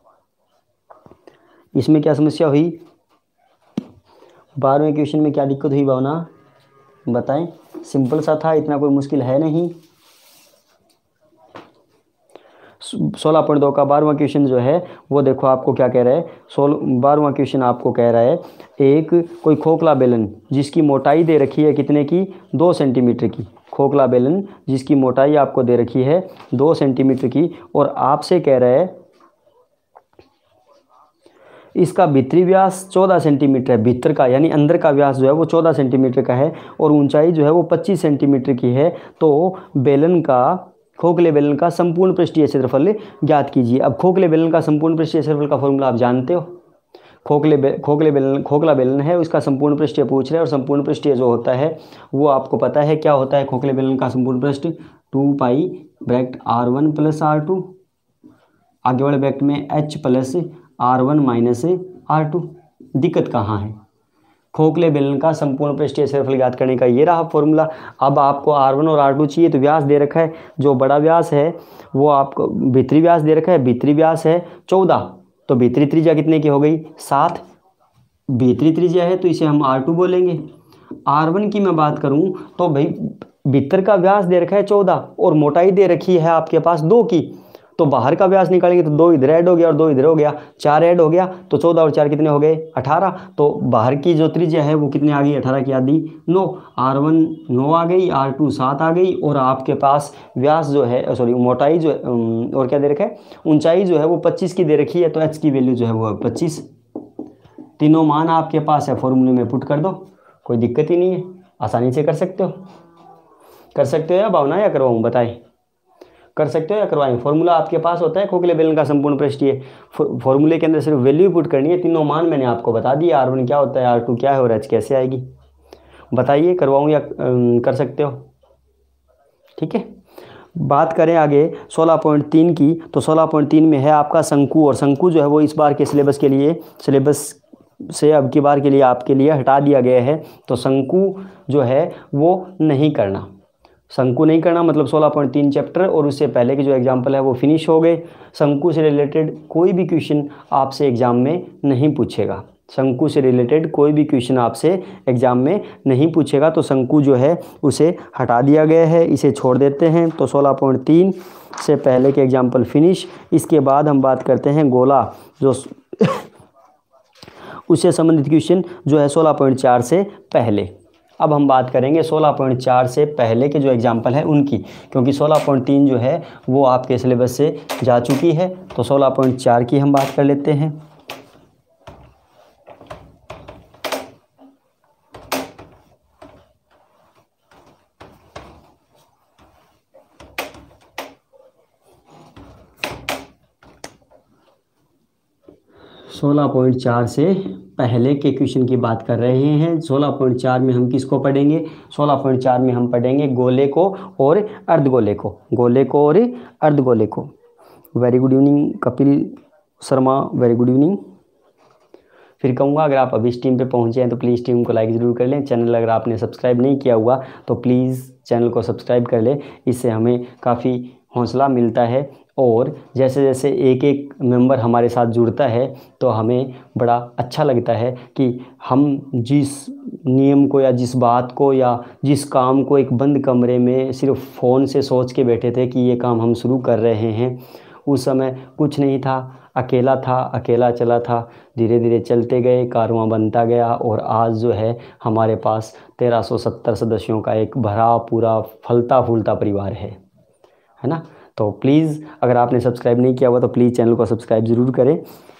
इसमें क्या समस्या हुई, बारहवें क्वेश्चन में क्या दिक्कत हुई भावना बताएं। सिंपल सा था, इतना कोई मुश्किल है नहीं। सोलह पॉइंट दो का बारहवां क्वेश्चन जो है वो देखो आपको क्या कह रहा है। सोलह बारहवां क्वेश्चन आपको कह रहा है एक कोई खोखला बेलन जिसकी मोटाई दे रखी है कितने की, दो सेंटीमीटर की। खोखला बेलन जिसकी मोटाई आपको दे रखी है दो सेंटीमीटर की, और आपसे कह रहा है इसका भीतरी व्यास चौदह सेंटीमीटर है। भीतर का यानी अंदर का व्यास जो है वो चौदह सेंटीमीटर का है और ऊंचाई जो है वो पच्चीस सेंटीमीटर की है। तो बेलन का, खोखले बेलन का संपूर्ण पृष्ठीय क्षेत्रफल ज्ञात कीजिए। अब खोखले बेलन का संपूर्ण पृष्ठीय क्षेत्रफल का फॉर्मूला आप जानते हो। खोखले बे खोखले बेलन खोखला बेलन है, उसका संपूर्ण पृष्ठीय पूछ रहे हैं, और संपूर्ण पृष्ठीय जो होता है वो आपको पता है क्या होता है। खोखले बेलन का संपूर्ण पृष्ठ two pi bracket R one plus R two, आगे वाले ब्रैकेट में H plus R one minus R two. दिक्कत कहाँ है, खोखले बेलन का संपूर्ण पृष्ठीय क्षेत्रफल ज्ञात करने का ये रहा फॉर्मूला। अब आपको आर वन और आर टू चाहिए, तो व्यास दे रखा है, जो बड़ा व्यास है वो आपको भीतरी व्यास दे रखा है, भीतरी व्यास है चौदह, तो भीतरी त्रिज्या कितने की हो गई, सात। भीतरी त्रिज्या है तो इसे हम आर टू बोलेंगे। आर वन की मैं बात करूं तो भाई भीतर का व्यास दे रखा है चौदह और मोटाई दे रखी है आपके पास दो की, तो बाहर का व्यास निकालेंगे तो दो इधर ऐड हो गया और दो इधर हो गया, चार ऐड हो गया, तो चौदह और चार कितने हो गए, अठारह। तो बाहर की जो त्रिज्या है वो कितने आ गई, अठारह की आधी नौ। आर वन नौ आ गई, आर टू सात आ गई, और आपके पास व्यास जो है सॉरी मोटाई जो और क्या दे रखा है, ऊंचाई जो है वो पच्चीस की दे रखी है, तो एच की वैल्यू जो है वो पच्चीस। तीनों मान आपके पास है, फॉर्मूले में पुट कर दो, कोई दिक्कत ही नहीं है, आसानी से कर सकते हो। कर सकते हो या भावना या करवाऊँ बताए, कर सकते हो या करवाएं। फॉर्मूला आपके पास होता है खोखले बेलन का संपूर्ण पृष्ठीय, फॉर्मूले के अंदर सिर्फ वैल्यू पुट करनी है। तीनों मान मैंने आपको बता दिया, आर वन क्या होता है, आर टू क्या है और एच कैसे आएगी। बताइए करवाऊँ या कर सकते हो, ठीक है। बात करें आगे सोलह पॉइंट तीन की, तो सोलह पॉइंट तीन में है आपका शंकु, और शंकु जो है वो इस बार के सिलेबस के लिए सिलेबस से अब की बार के लिए आपके लिए हटा दिया गया है। तो शंकु जो है वो नहीं करना, शंकु नहीं करना मतलब सोलह पॉइंट तीन चैप्टर और उससे पहले के जो एग्जाम्पल है वो फिनिश हो गए। शंकु से रिलेटेड कोई भी क्वेश्चन आपसे एग्ज़ाम में नहीं पूछेगा, शंकु से रिलेटेड कोई भी क्वेश्चन आपसे एग्ज़ाम में नहीं पूछेगा। तो शंकु जो है उसे हटा दिया गया है, इसे छोड़ देते हैं। तो सोलह पॉइंट तीन से पहले के एग्जाम्पल फिनिश। इसके बाद हम बात करते हैं गोला, जो उससे संबंधित क्वेश्चन जो है सोलह पॉइंट चार से पहले। अब हम बात करेंगे सोलह पॉइंट चार से पहले के जो एग्जाम्पल है उनकी, क्योंकि सोलह पॉइंट तीन जो है वो आपके सिलेबस से जा चुकी है। तो सोलह पॉइंट चार की हम बात कर लेते हैं। सोलह पॉइंट चार से पहले के क्वेश्चन की बात कर रहे हैं। सोलह पॉइंट चार में हम किसको पढ़ेंगे? सोलह पॉइंट चार में हम पढ़ेंगे गोले को और अर्धगोले को, गोले को और अर्धगोले को। Very good evening Kapil Sharma, very good evening. फिर कहूँगा अगर आप अभी इस टीम पे पहुँचे हैं तो प्लीज़ टीम को लाइक ज़रूर कर लें। चैनल अगर आपने सब्सक्राइब नहीं किया हुआ तो प्लीज़ चैनल को सब्सक्राइब कर लें, इससे हमें काफ़ी हौसला मिलता है। और जैसे जैसे एक एक मेंबर हमारे साथ जुड़ता है तो हमें बड़ा अच्छा लगता है कि हम जिस नियम को या जिस बात को या जिस काम को एक बंद कमरे में सिर्फ फ़ोन से सोच के बैठे थे कि ये काम हम शुरू कर रहे हैं, उस समय कुछ नहीं था, अकेला था, अकेला चला था, धीरे धीरे चलते गए, कारवां बनता गया और आज जो है हमारे पास तेरह सौ सत्तर सदस्यों का एक भरा पूरा फलता फूलता परिवार है, है ना। तो प्लीज़ अगर आपने सब्सक्राइब नहीं किया हुआ तो प्लीज़ चैनल को सब्सक्राइब ज़रूर करें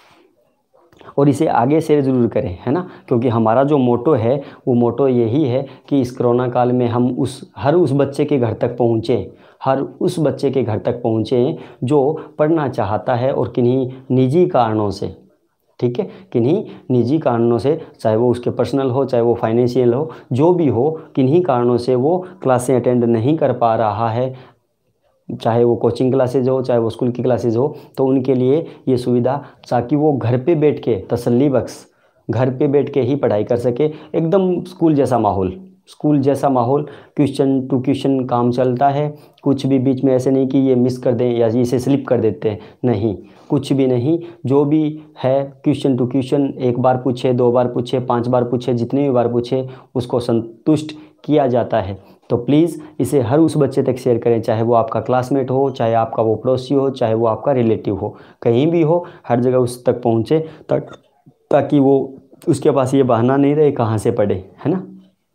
और इसे आगे शेयर ज़रूर करें, है ना, क्योंकि हमारा जो मोटो है वो मोटो यही है कि इस कोरोना काल में हम उस हर उस बच्चे के घर तक पहुँचें, हर उस बच्चे के घर तक पहुँचें जो पढ़ना चाहता है और किन्हीं निजी कारणों से, ठीक है, किन्हीं निजी कारणों से, चाहे वो उसके पर्सनल हो, चाहे वो फाइनेंशियल हो, जो भी हो, किन्हीं कारणों से वो क्लासें अटेंड नहीं कर पा रहा है, चाहे वो कोचिंग क्लासेज हो, चाहे वो स्कूल की क्लासेज हो, तो उनके लिए ये सुविधा, ताकि वो घर पे बैठ के तसल्ली बख्श घर पे बैठ के ही पढ़ाई कर सके। एकदम स्कूल जैसा माहौल, स्कूल जैसा माहौल, क्वेश्चन टू क्वेश्चन काम चलता है, कुछ भी बीच में ऐसे नहीं कि ये मिस कर दें या इसे स्लिप कर देते हैं, नहीं, कुछ भी नहीं, जो भी है क्वेश्चन टू क्वेश्चन, एक बार पूछे, दो बार पूछे, पांच बार पूछे, जितने भी बार पूछे उसको संतुष्ट किया जाता है। तो प्लीज़ इसे हर उस बच्चे तक शेयर करें, चाहे वो आपका क्लासमेट हो, चाहे आपका वो पड़ोसी हो, चाहे वो आपका रिलेटिव हो, कहीं भी हो, हर जगह उस तक पहुँचे तक, ताकि वो उसके पास ये बहाना नहीं रहे कहाँ से पढ़े, है ना।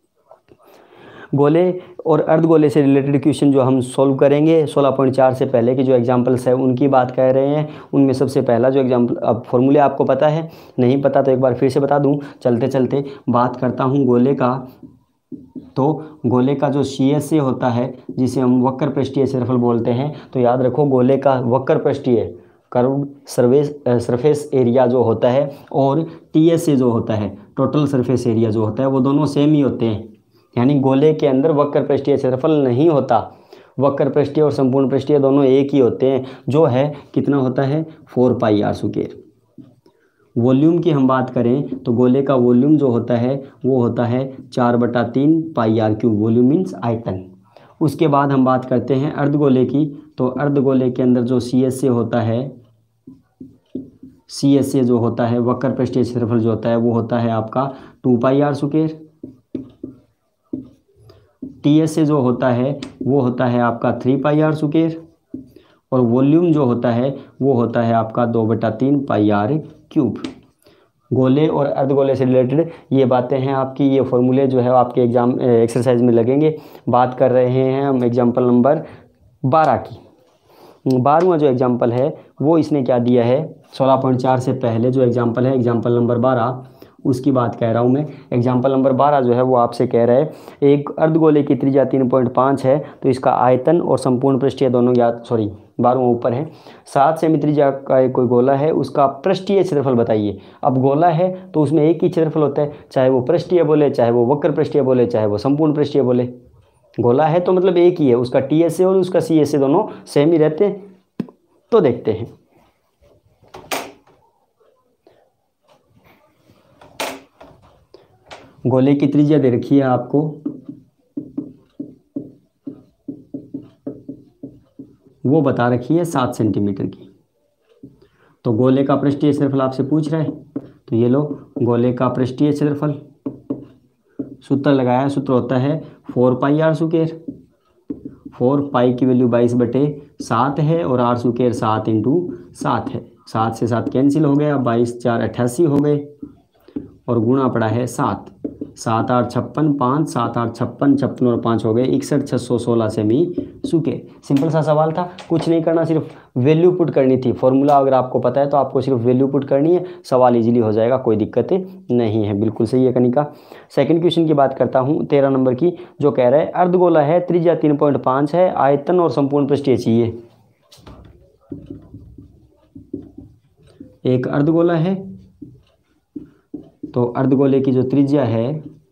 गोले और अर्धगोले से रिलेटेड क्वेश्चन जो हम सॉल्व करेंगे सोलह पॉइंट चार से पहले के जो एग्जांपल्स है उनकी बात कर रहे हैं। उनमें सबसे पहला जो एग्जांपल, अब फॉर्मूले आपको पता है, नहीं पता तो एक बार फिर से बता दूं, चलते चलते बात करता हूं गोले का। तो गोले का जो सी एस ए होता है, जिसे हम वक्र पृष्ठीय क्षेत्रफल बोलते हैं, तो याद रखो गोले का वक्र पृष्ठीय कर्व सर्वेस सरफेस एरिया जो होता है और टी एस ए जो होता है टोटल सरफेस एरिया जो होता है, वो दोनों सेम ही होते हैं। यानी गोले के अंदर वक्र पृष्ठीय क्षेत्रफल नहीं होता, वक्र पृष्ठीय और संपूर्ण पृष्ठीय दोनों एक ही होते हैं, जो है कितना होता है four pi R square. Volume की हम बात करें तो गोले का वॉल्यूम जो होता है वो होता है चार बटा तीन pi R cube, volume means आयतन। उसके बाद हम बात करते हैं अर्धगोले की, तो अर्धगोले के अंदर जो सी एस ए होता है, सी एस ए जो होता है वक्र पृष्ठीय क्षेत्रफल जो होता है वो होता है आपका two pi R square. T S A जो होता है वो होता है आपका थ्री पाई आर स्क्वायर और वॉल्यूम जो होता है वो होता है आपका दो बटा तीन पाई आर क्यूब। गोले और अर्धगोले से रिलेटेड ये बातें हैं आपकी, ये फॉर्मूले जो है आपके एग्जाम एक्सरसाइज में लगेंगे। बात कर रहे हैं हम एग्जाम्पल नंबर बारह की। बारहवां जो एग्जाम्पल है वो इसने क्या दिया है, सोलह पॉइंट चार से पहले जो एग्जाम्पल है एग्जाम्पल नंबर बारह, उसकी बात कह रहा हूँ मैं। एग्जाम्पल नंबर बारह जो है वो आपसे कह रहा है एक अर्धगोले की त्रिज्या तीन पॉइंट पाँच है, तो इसका आयतन और संपूर्ण पृष्ठीय दोनों याद, सॉरी बारहवां ऊपर है। सात सेमी त्रिज्या का कोई गोला है, उसका पृष्ठीय क्षेत्रफल बताइए। अब गोला है तो उसमें एक ही क्षेत्रफल होता है, चाहे वो पृष्ठीय बोले, चाहे वो वक्र पृष्ठीय बोले, चाहे वो संपूर्ण पृष्ठीय बोले। गोला है तो मतलब एक ही है, उसका टी एस ए और उसका सी एस ए दोनों सेम ही रहते हैं। तो देखते हैं, गोले की त्रिज्या दे रखी है आपको, वो बता रखी है सात सेंटीमीटर की। तो गोले का पृष्ठीय क्षेत्रफल आपसे पूछ रहा है, तो ये लो गोले का पृष्ठीय क्षेत्रफल, सूत्र लगाया, सूत्र होता है four pi R square. Four pi की वैल्यू बाईस बटे सात है और आर स्क्वायर सात इंटू सात है। सात से सात कैंसिल हो गया, बाईस चार अट्ठासी हो गए और गुणा पड़ा है सात। सात आठ छप्पन, पाँच सात आठ छप्पन, छप्पन और पाँच हो गए इकसठ, छः सौ सोलह सेमी स्क्वायर। सिंपल सा सवाल था, कुछ नहीं करना, सिर्फ वैल्यू पुट करनी थी। फॉर्मूला अगर आपको पता है तो आपको सिर्फ वैल्यू पुट करनी है, सवाल इजीली हो जाएगा, कोई दिक्कत नहीं है। बिल्कुल सही है कनिका। सेकंड क्वेश्चन की बात करता हूँ, तेरह नंबर की, जो कह रहा है अर्धगोला है, त्रिज्या तीन पॉइंट पाँच है, आयतन और संपूर्ण पृष्ठीय चाहिए। एक अर्धगोला है, तो अर्धगोले की जो त्रिज्या है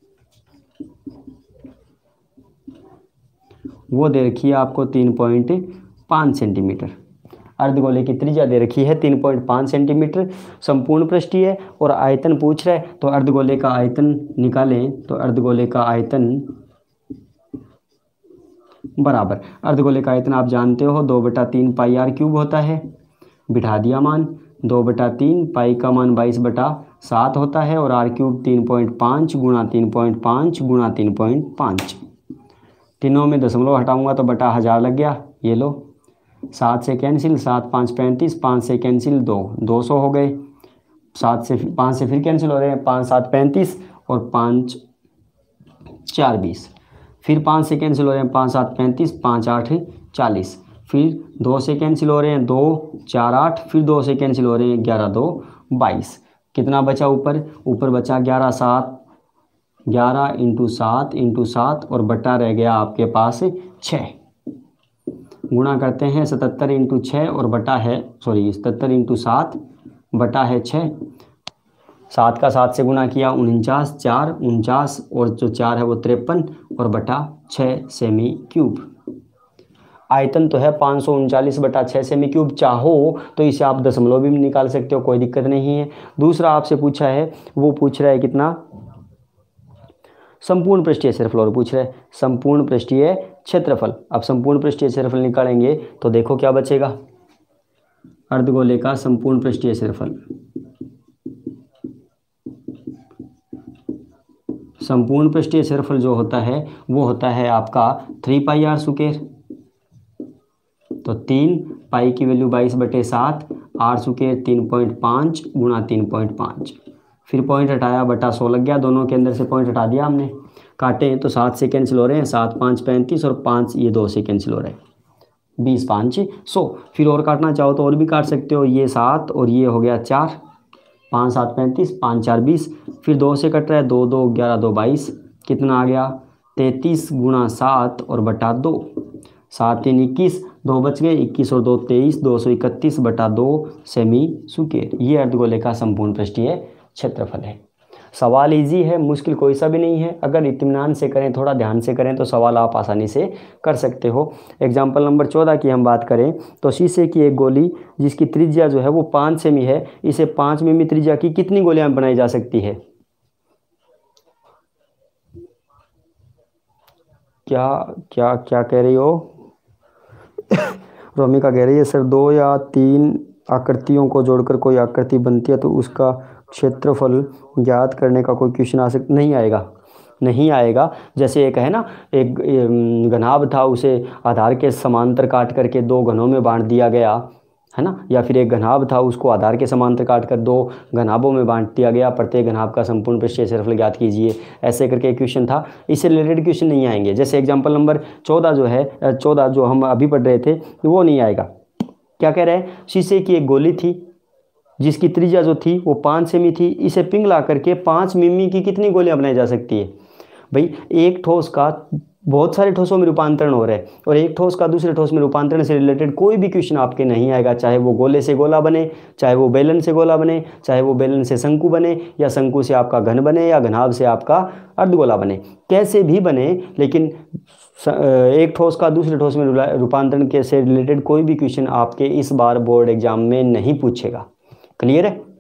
वो दे रखी है आपको तीन पॉइंट पाँच सेंटीमीटर। अर्धगोले की त्रिज्या दे रखी है तीन पॉइंट पाँच सेंटीमीटर, संपूर्ण पृष्ठीय है और आयतन पूछ रहा है। तो अर्धगोले का आयतन निकालें, तो अर्धगोले का आयतन बराबर, अर्धगोले का आयतन आप जानते हो दो बटा तीन पाई आर क्यूब होता है, बिठा दिया मान, दो बटा तीन, पाई का मान बाईस बटा सात होता है और आर क्यूब तीन पॉइंट पाँच गुणा तीन पॉइंट पाँच गुणा तीन पॉइंट पाँच। तीनों में दशमलव हटाऊंगा तो बटा हज़ार लग गया, ये लो, सात से कैंसिल, सात पाँच पैंतीस, पाँच से कैंसिल दो, दो सौ हो गए, सात से पाँच से फिर कैंसिल हो रहे हैं, पाँच सात पैंतीस और पाँच चार बीस, फिर पाँच से कैंसिल हो रहे हैं, पाँच सात पैंतीस, पाँच आठ चालीस, फिर दो से कैंसिल हो रहे हैं, दो चार आठ, फिर दो से कैंसिल हो रहे हैं, ग्यारह दो बाईस। कितना बचा ऊपर? ऊपर बचा ग्यारह सात, ग्यारह इंटू सात इंटू सात और बटा रह गया आपके पास छः। गुणा करते हैं, सतहत्तर इंटू छः और बटा है, सॉरी सतहत्तर इंटू सात बटा है छः, सात का सात से गुणा किया उनचास, चार उनचास और जो चार है वो तिरपन और बटा छः सेमी क्यूब। आयतन तो है पाँच सौ उनचालीस बटा छः सेमी क्यूब, चाहो तो इसे आप दशमलव भी निकाल सकते हो, कोई दिक्कत नहीं है। दूसरा आपसे पूछा है, वो पूछ रहा है कितना? संपूर्ण पृष्ठीय क्षेत्रफल और पूछ रहा है संपूर्ण पृष्ठीय क्षेत्रफल। अब संपूर्ण पृष्ठीय क्षेत्रफल निकालेंगे तो देखो क्या बचेगा, अर्धगोले का संपूर्ण पृष्ठीय क्षेत्रफल, संपूर्ण पृष्ठीय क्षेत्रफल जो होता है वो होता है आपका थ्री पाई आर स्क्वायर। तो तीन पाई की वैल्यू बाईस बटे सात, आर स्क्वायर तीन पॉइंट पाँच गुणा तीन पॉइंट पाँच, फिर पॉइंट हटाया बटा सौ लग गया, दोनों के अंदर से पॉइंट हटा दिया हमने, काटे तो सात से कैंसिल हो रहे हैं, सात पाँच पैंतीस और पाँच ये दो से कैंसिल हो रहे हैं, बीस पाँच सौ। फिर और काटना चाहो तो और भी काट सकते हो, ये सात और ये हो गया चार, पाँच सात पैंतीस, पाँच चार बीस, फिर दो से कट रहा है, दो दो ग्यारह दो बाईस, कितना आ गया तैंतीस गुणा सात और बटा दो, सात तीन इक्कीस, दो बच गए, इक्कीस और दो तेईस, दो सौ इकतीस बटा दो सेमी स्क्वायर। ये अर्धगोले का संपूर्ण पृष्ठीय क्षेत्रफल है। सवाल इजी है, मुश्किल कोई सा भी नहीं है। अगर इत्मीनान से करें, थोड़ा ध्यान से करें तो सवाल आप आसानी से कर सकते हो। एग्जाम्पल नंबर चौदह की हम बात करें तो शीशे की एक गोली जिसकी त्रिज्या जो है वो पाँच सेमी है, इसे पाँच मिमी त्रिज्या की कितनी गोलियां बनाई जा सकती है? क्या क्या क्या कह रही हो? रोमिका कह रही है सर दो या तीन आकृतियों को जोड़कर कोई आकृति बनती है तो उसका क्षेत्रफल ज्ञात करने का कोई क्वेश्चन आ सकता? नहीं आएगा, नहीं आएगा। जैसे एक है ना, एक घनाभ था, उसे आधार के समांतर काट करके दो घनों में बांट दिया गया है ना, या फिर एक घनाभ था उसको आधार के समांतर काट कर दो घनाभों में बांट दिया गया, प्रत्येक घनाभ का संपूर्ण पृष्ठीय क्षेत्रफल ज्ञात कीजिए, ऐसे करके क्वेश्चन था। इससे रिलेटेड क्वेश्चन नहीं आएंगे। जैसे एग्जाम्पल नंबर चौदह जो है, चौदह जो हम अभी पढ़ रहे थे वो नहीं आएगा। क्या कह रहे हैं? शीशे की एक गोली थी जिसकी त्रिज्या जो थी वो पाँच सेमी थी, इसे पिघला करके पाँच मिमी की कितनी गोलियां बनाई जा सकती है? भाई एक ठोस का बहुत सारे ठोसों में रूपांतरण हो रहा है और एक ठोस का दूसरे ठोस में रूपांतरण से रिलेटेड कोई भी क्वेश्चन आपके नहीं आएगा, चाहे वो गोले से गोला बने, चाहे वो बेलन से गोला बने, चाहे वो बेलन से शंकु बने, या शंकु से आपका घन बने, या घनाभ से आपका अर्धगोला बने, कैसे भी बने, लेकिन एक ठोस का दूसरे ठोस में रूपांतरण के से रिलेटेड कोई भी क्वेश्चन आपके इस बार बोर्ड एग्जाम में नहीं पूछेगा। क्लियर है?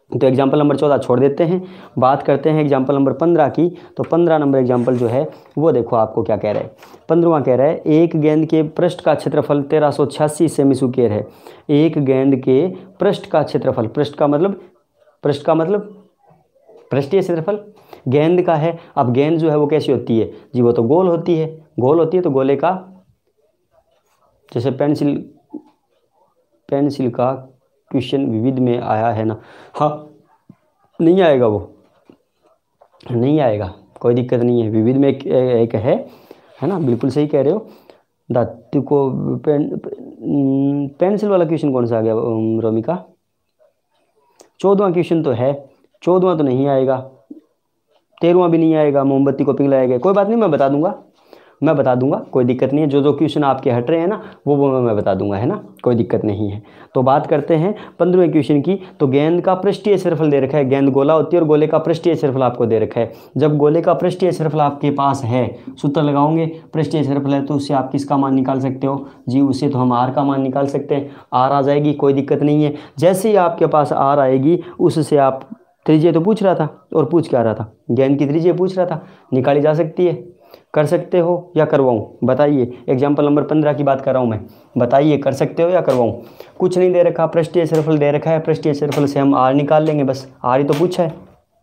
तो एग्जाम्पल नंबर चौदह छोड़ देते हैं, बात करते हैं एग्जाम्पल नंबर पंद्रह की। तो पंद्रह नंबर एग्जाम्पल जो है वो देखो आपको क्या कह रहा है। पंद्रहवां कह रहा है एक गेंद के पृष्ठ का क्षेत्रफल तेरह सौ छियासी सेमी स्क्वायर है। एक गेंद के पृष्ठ का क्षेत्रफल, पृष्ठ का मतलब पृष्ठ का मतलब पृष्ठीय क्षेत्रफल गेंद का है। अब गेंद जो है वो कैसी होती है जी, वो तो गोल होती है, गोल होती है तो गोले का, जैसे पेंसिल पेंसिल का क्वेश्चन विविध में आया है ना, हाँ नहीं आएगा, वो नहीं आएगा, कोई दिक्कत नहीं है। विविध में एक, एक है है ना, बिल्कुल सही कह रहे हो। धातु को पेन पेंसिल वाला क्वेश्चन कौन सा आ गया रोमिका? चौदहवां क्वेश्चन तो है, चौदहवां तो नहीं आएगा, तेरहवां भी नहीं आएगा, मोमबत्ती को पिघलाएगा। कोई बात नहीं, मैं बता दूंगा, मैं बता दूंगा, कोई दिक्कत नहीं है। जो जो क्वेश्चन आपके हट रहे हैं ना वो वो मैं बता दूंगा, है ना, कोई दिक्कत नहीं है। तो बात करते हैं पंद्रहवें क्वेश्चन की। तो गेंद का पृष्ठीय क्षेत्रफल दे रखा है, गेंद गोला होती है और गोले का पृष्ठीय क्षेत्रफल आपको दे रखा है। जब गोले का पृष्ठीय क्षेत्रफल आपके पास है, सूत्र लगाओगे, पृष्ठीय क्षेत्रफल है तो उससे आप किसका मान निकाल सकते हो जी? उससे तो हम आर का मान निकाल सकते हैं, आर आ जाएगी, कोई दिक्कत नहीं है। जैसे ही आपके पास आर आएगी उससे आप, त्रिज्या तो पूछ रहा था और पूछ क्या रहा था, गेंद की त्रिज्या पूछ रहा था, निकाली जा सकती है, कर सकते हो या करवाऊँ? बताइए, एग्जाम्पल नंबर पंद्रह की बात कर रहा हूँ मैं, बताइए कर सकते हो या करवाऊँ? कुछ नहीं दे रखा, पृष्ठीय क्षेत्रफल दे रखा है, पृष्ठीय क्षेत्रफल से हम आर निकाल लेंगे, बस आर ही तो पूछा है।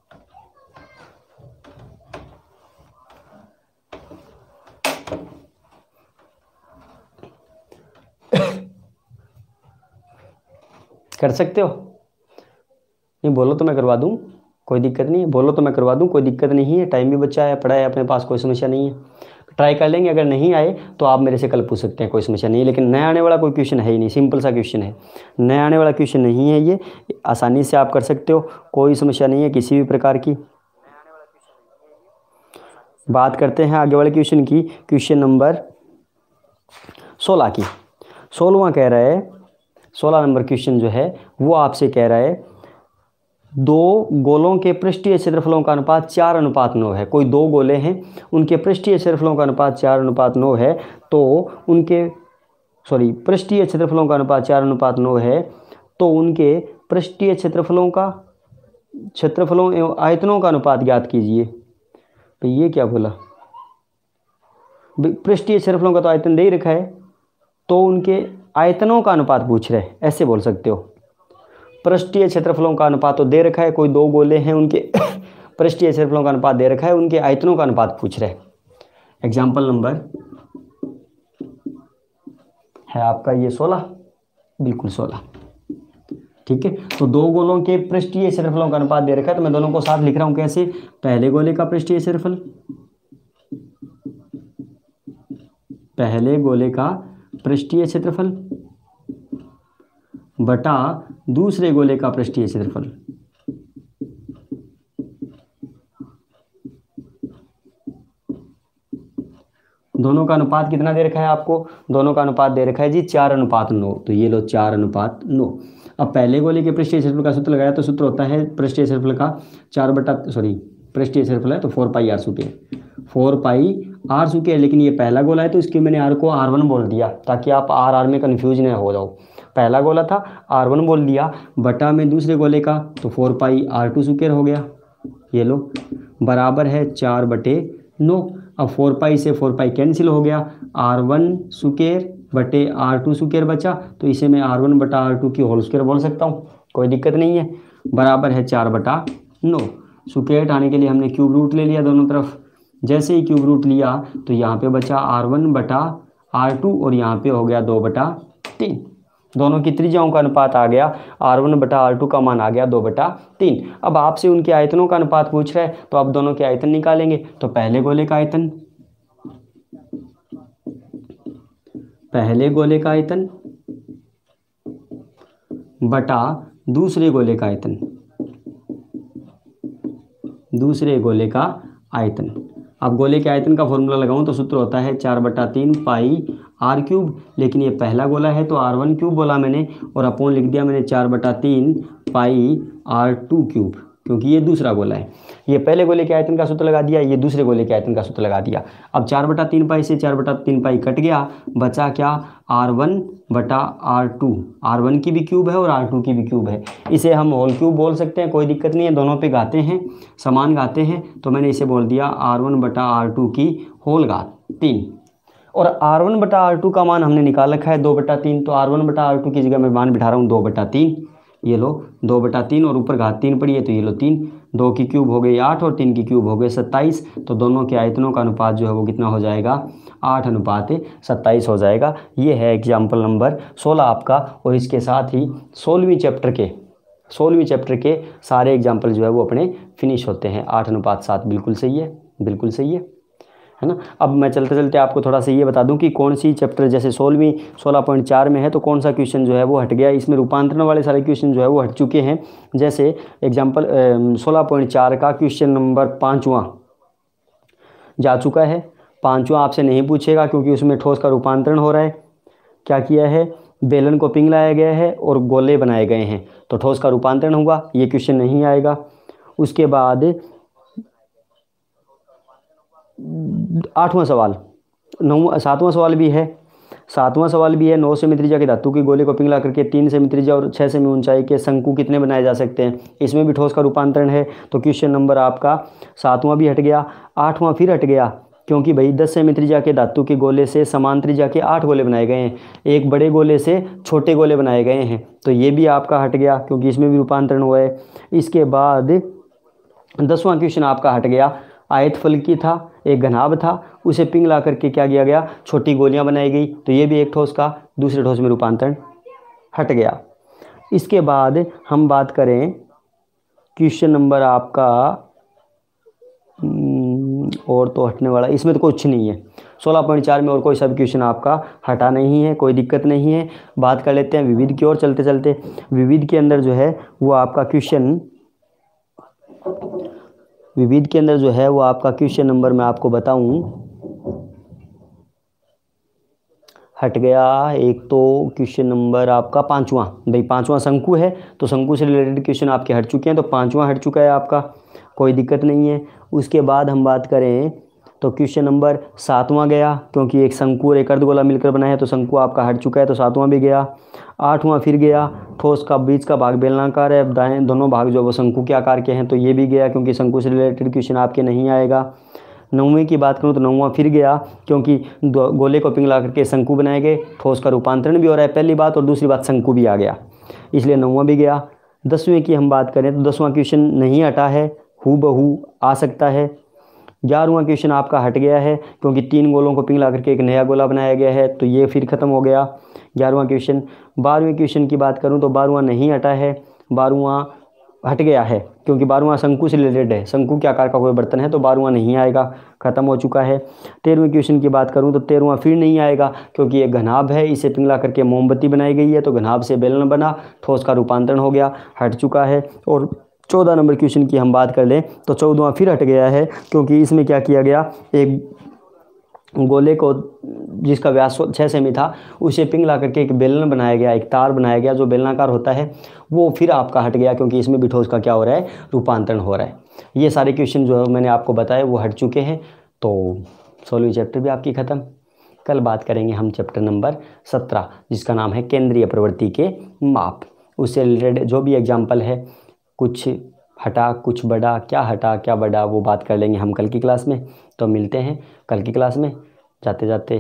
कर सकते हो? नहीं बोलो तो मैं करवा दूँ, कोई दिक्कत नहीं है, बोलो तो मैं करवा दूँ, कोई दिक्कत नहीं है। टाइम भी बचा है, पढ़ा है अपने पास, कोई समस्या नहीं है, ट्राई कर लेंगे। अगर नहीं आए तो आप मेरे से कल पूछ सकते हैं, कोई समस्या नहीं है। लेकिन नया आने वाला कोई क्वेश्चन है ही नहीं, सिंपल सा क्वेश्चन है, नया आने वाला क्वेश्चन नहीं है ये, आसानी से आप कर सकते हो, कोई समस्या नहीं है किसी भी प्रकार की। बात करते हैं आगे वाले क्वेश्चन की, क्वेश्चन नंबर सोलह की। सोलहवां कह रहा है, सोलह नंबर क्वेश्चन जो है वो आपसे कह रहा है दो गोलों के पृष्ठीय क्षेत्रफलों का अनुपात चार अनुपात नौ है। कोई दो गोले हैं, उनके पृष्ठीय क्षेत्रफलों का अनुपात चार अनुपात नौ है, तो उनके सॉरी पृष्ठीय क्षेत्रफलों का अनुपात चार अनुपात नौ है, तो उनके पृष्ठीय क्षेत्रफलों का क्षेत्रफलों एवं आयतनों का अनुपात ज्ञात कीजिए। तो ये क्या बोला, पृष्ठीय क्षेत्रफलों का तो आयतन दे ही रखा है, तो उनके आयतनों का अनुपात पूछ रहे हैं, ऐसे बोल सकते हो। पृष्ठीय क्षेत्रफलों का अनुपात तो दे रखा है, कोई दो गोले हैं उनके पृष्ठीय क्षेत्रफलों का अनुपात दे रखा है, उनके आयतनों का अनुपात पूछ रहे हैं। एग्जाम्पल नंबर है आपका ये सोलह, बिल्कुल सोलह, ठीक है। तो दो गोलों के पृष्ठीय क्षेत्रफलों का अनुपात दे रखा है, तो मैं दोनों को साथ लिख रहा हूं कैसे, पहले गोले का पृष्ठीय क्षेत्रफल, पहले गोले का पृष्ठीय क्षेत्रफल बटा दूसरे गोले का पृष्ठीय क्षेत्रफल, दोनों का अनुपात कितना दे रखा है आपको, दोनों का अनुपात दे रखा है जी चार अनुपात नौ। तो ये लो चार अनुपात नौ। अब पहले गोले के पृष्ठीय क्षेत्रफल का सूत्र लगाया, तो सूत्र होता है पृष्ठीय क्षेत्रफल का चार बटा सॉरी पृष्ठीय क्षेत्रफल है तो four pi R square, four pi R square. लेकिन ये पहला गोला है तो इसके मैंने आर को आर वन बोल दिया, ताकि आप आर आर में कन्फ्यूज न हो जाओ। पहला गोला था आर वन बोल दिया, बटा में दूसरे गोले का तो four pi R two square हो गया, ये लो बराबर है चार बटे नौ। अब फोर पाई से फोर पाई कैंसिल हो गया, आर वन स्क्वायर बटे आर टू स्क्वायर बचा, तो इसे मैं आर वन बटा आर टू की होल स्क्वायर बोल सकता हूँ, कोई दिक्कत नहीं है। बराबर है चार बटा नौ। स्क्वायर हटाने के लिए हमने क्यूब रूट ले लिया दोनों तरफ, जैसे ही क्यूब रूट लिया तो यहाँ पे बचा आर वन बटा आर टू और यहाँ पे हो गया दो बटा तीन। दोनों की त्रिज्याओं का अनुपात आ गया, आर वन बटा आर टू का मान आ गया दो बटा तीन। अब आपसे उनके आयतनों का अनुपात पूछ रहा है, तो आप दोनों के आयतन निकालेंगे। तो पहले गोले का आयतन, पहले गोले का आयतन बटा दूसरे गोले का आयतन, दूसरे गोले का आयतन। अब गोले के आयतन का फॉर्मूला लगाऊं तो सूत्र होता है चार बटा तीन पाई आर क्यूब, लेकिन ये पहला गोला है तो आर वन क्यूब बोला मैंने, और अपॉन लिख दिया मैंने चार बटा तीन पाई आर टू क्यूब। क्योंकि ये दूसरा गोला है। ये पहले गोले के आयतन का सूत्र लगा दिया, ये दूसरे गोले के आयतन का सूत्र लगा दिया। अब चार बटा तीन पाई से चार बटा तीन पाई कट गया, बचा क्या, आर वन बटा आर टू। आर वन की भी क्यूब है और आर टू की भी क्यूब है, इसे हम होल क्यूब बोल सकते हैं, कोई दिक्कत नहीं है, दोनों पे घाते हैं, समान घाते हैं, तो मैंने इसे बोल दिया आर वन बटा आर टू की होल घात तीन। और आर वन बटा आर टू का मान हमने निकाल रखा है दो बटा तीन, तो आर वन बटा आर टू की जगह मैं मान बिठा रहा हूँ दो बटा तीन। ये लो दो बटा तीन और ऊपर घात तीन पड़ी है, तो ये लो तीन, दो की क्यूब हो गई आठ और तीन की क्यूब हो गई सत्ताईस। तो दोनों के आयतनों का अनुपात जो है वो कितना हो जाएगा, आठ अनुपात सत्ताईस हो जाएगा। ये है एग्जाम्पल नंबर सोलह आपका। और इसके साथ ही सोलहवीं चैप्टर के सोलहवीं चैप्टर के सारे एग्जाम्पल जो है वो अपने फिनिश होते हैं। आठ अनुपात सात बिल्कुल सही है, बिल्कुल सही है, है ना। अब मैं चलते चलते आपको थोड़ा सा ये बता दूं कि कौन सी चैप्टर जैसे सोलहवीं सोलह पॉइंट चार में है तो कौन सा क्वेश्चन जो है वो हट गया। इसमें रूपांतरण वाले सारे क्वेश्चन जो है वो हट चुके हैं। जैसे एग्जाम्पल सोलह पॉइंट चार का क्वेश्चन नंबर पाँचवां जा चुका है। पाँचवां आपसे नहीं पूछेगा क्योंकि उसमें ठोस का रूपांतरण हो रहा है। क्या किया है, बेलन को पिघलाया गया है और गोले बनाए गए हैं, तो ठोस का रूपांतरण हुआ, ये क्वेश्चन नहीं आएगा। उसके बाद आठवां सवाल, नौ सातवां सवाल भी है, सातवां सवाल भी है। नौ सेमी त्रिज्या के धातु के गोले को पिघला करके तीन सेमी त्रिज्या और छः सेमी ऊंचाई के शंकु कितने बनाए जा सकते हैं, इसमें भी ठोस का रूपांतरण है। तो क्वेश्चन नंबर आपका सातवां भी हट गया। आठवां फिर हट गया क्योंकि भाई दस सेमी त्रिज्या के धातु के गोले से समान त्रिज्या के आठ गोले बनाए गए हैं, एक बड़े गोले से छोटे गोले बनाए गए हैं, तो ये भी आपका हट गया क्योंकि इसमें भी रूपांतरण हुआ है। इसके बाद दसवां क्वेश्चन आपका हट गया। आयत फलकी था, एक घनाभ था, उसे पिघला करके क्या किया गया, छोटी गोलियां बनाई गई, तो ये भी एक ठोस का दूसरे ठोस में रूपांतरण हट गया। इसके बाद हम बात करें क्वेश्चन नंबर आपका और तो हटने वाला इसमें तो कुछ नहीं है। सोलह पॉइंट चार में और कोई सब क्वेश्चन आपका हटा नहीं है, कोई दिक्कत नहीं है। बात कर लेते हैं विविध की ओर चलते चलते। विविध के अंदर जो है वो आपका क्वेश्चन विविध के अंदर जो है वो आपका क्वेश्चन नंबर मैं आपको बताऊं हट गया। एक तो क्वेश्चन नंबर आपका पांचवा, भाई पांचवा शंकु है तो शंकु से रिलेटेड क्वेश्चन आपके हट चुके हैं, तो पांचवा हट चुका है आपका, कोई दिक्कत नहीं है। उसके बाद हम बात करें तो क्वेश्चन नंबर सातवां गया क्योंकि एक शंकु और एक अर्धगोला मिलकर बना है, तो शंकु आपका हट चुका है, तो सातवां भी गया। आठवां फिर गया, ठोस का बीच का भाग बेलनाकार है, दाएं दोनों भाग जो वो शंकु के आकार के हैं, तो ये भी गया क्योंकि शंकु से रिलेटेड क्वेश्चन आपके नहीं आएगा। नौवीं की बात करूँ तो नौवां फिर गया क्योंकि गोले को पिघला करके शंकु बनाए गए, ठोस का रूपांतरण भी हो रहा है पहली बात, और दूसरी बात शंकु भी आ गया, इसलिए नौवां भी गया। दसवीं की हम बात करें तो दसवां क्वेश्चन नहीं हटा है, हु बहू आ सकता है। ग्यारहवां क्वेश्चन आपका हट गया है क्योंकि तीन गोलों को पिघला करके एक नया गोला बनाया गया है, तो ये फिर ख़त्म हो गया ग्यारहवां क्वेश्चन। बारहवें क्वेश्चन की बात करूं तो बारहवां नहीं हटा है, बारहवां हट गया है क्योंकि बारहवां शंकु से रिलेटेड है, शंकु के आकार का कोई बर्तन है, तो बारहवां नहीं आएगा, ख़त्म हो चुका है। तेरहवें क्वेश्चन की बात करूं तो तेरहवां फिर नहीं आएगा क्योंकि एक घनाभ है, इसे पिघला करके मोमबत्ती बनाई गई है, तो घनाभ से बेलन बना, ठोस का रूपांतरण हो गया, हट चुका है। और चौदह नंबर क्वेश्चन की हम बात कर लें तो चौदहवां फिर हट गया है क्योंकि इसमें क्या किया गया, एक गोले को जिसका व्यास छः सेमी था उसे पिघला करके एक बेलन बनाया गया, एक तार बनाया गया जो बेलनाकार होता है, वो फिर आपका हट गया क्योंकि इसमें भी ठोस का क्या हो रहा है, रूपांतरण हो रहा है। ये सारे क्वेश्चन जो मैंने आपको बताए वो हट चुके हैं, तो सोलहवीं चैप्टर भी आपकी ख़त्म। कल बात करेंगे हम चैप्टर नंबर सत्रह जिसका नाम है केंद्रीय प्रवृत्ति के माप। उससे रिलेटेड जो भी एग्जाम्पल है, कुछ हटा कुछ बढ़ा, क्या हटा क्या बढ़ा, वो बात कर लेंगे हम कल की क्लास में। तो मिलते हैं कल की क्लास में। जाते जाते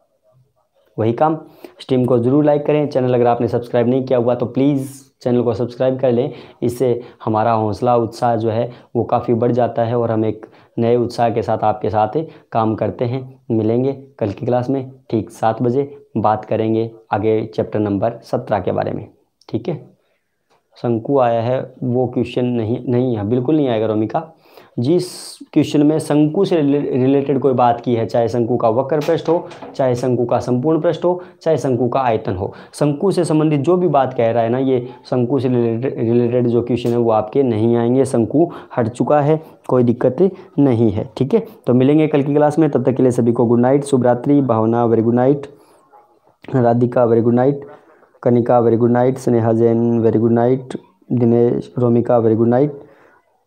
वही काम, स्ट्रीम को ज़रूर लाइक करें, चैनल अगर आपने सब्सक्राइब नहीं किया हुआ तो प्लीज़ चैनल को सब्सक्राइब कर लें, इससे हमारा हौसला उत्साह जो है वो काफ़ी बढ़ जाता है और हम एक नए उत्साह के साथ आपके साथ काम करते हैं। मिलेंगे कल की क्लास में ठीक सात बजे, बात करेंगे आगे चैप्टर नंबर सत्रह के बारे में, ठीक है। शंकु आया है वो क्वेश्चन नहीं नहीं है, बिल्कुल नहीं आएगा रोमिका। जिस क्वेश्चन में शंकु से रिलेटेड कोई बात की है, चाहे शंकु का वक्र पृष्ठ हो, चाहे शंकु का संपूर्ण पृष्ठ हो, चाहे शंकु का आयतन हो, शंकु से संबंधित जो भी बात कह रहा है ना, ये शंकु से रिलेटेड जो क्वेश्चन है वो आपके नहीं आएंगे। शंकु हट चुका है, कोई दिक्कत नहीं है, ठीक है। तो मिलेंगे कल की क्लास में, तब तक के लिए सभी को गुड नाइट, शुभ रात्रि। Bhavna very good night, Radhika very good night, Kanika very good night, Sneha Jain very good night, Dinesh Romika very good night,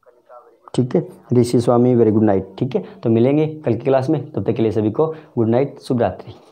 ठीक है Rishi Swami, very good night. ठीक है, तो मिलेंगे कल की क्लास में, तब तक के लिए सभी को गुड नाइट, शुभ रात्रि।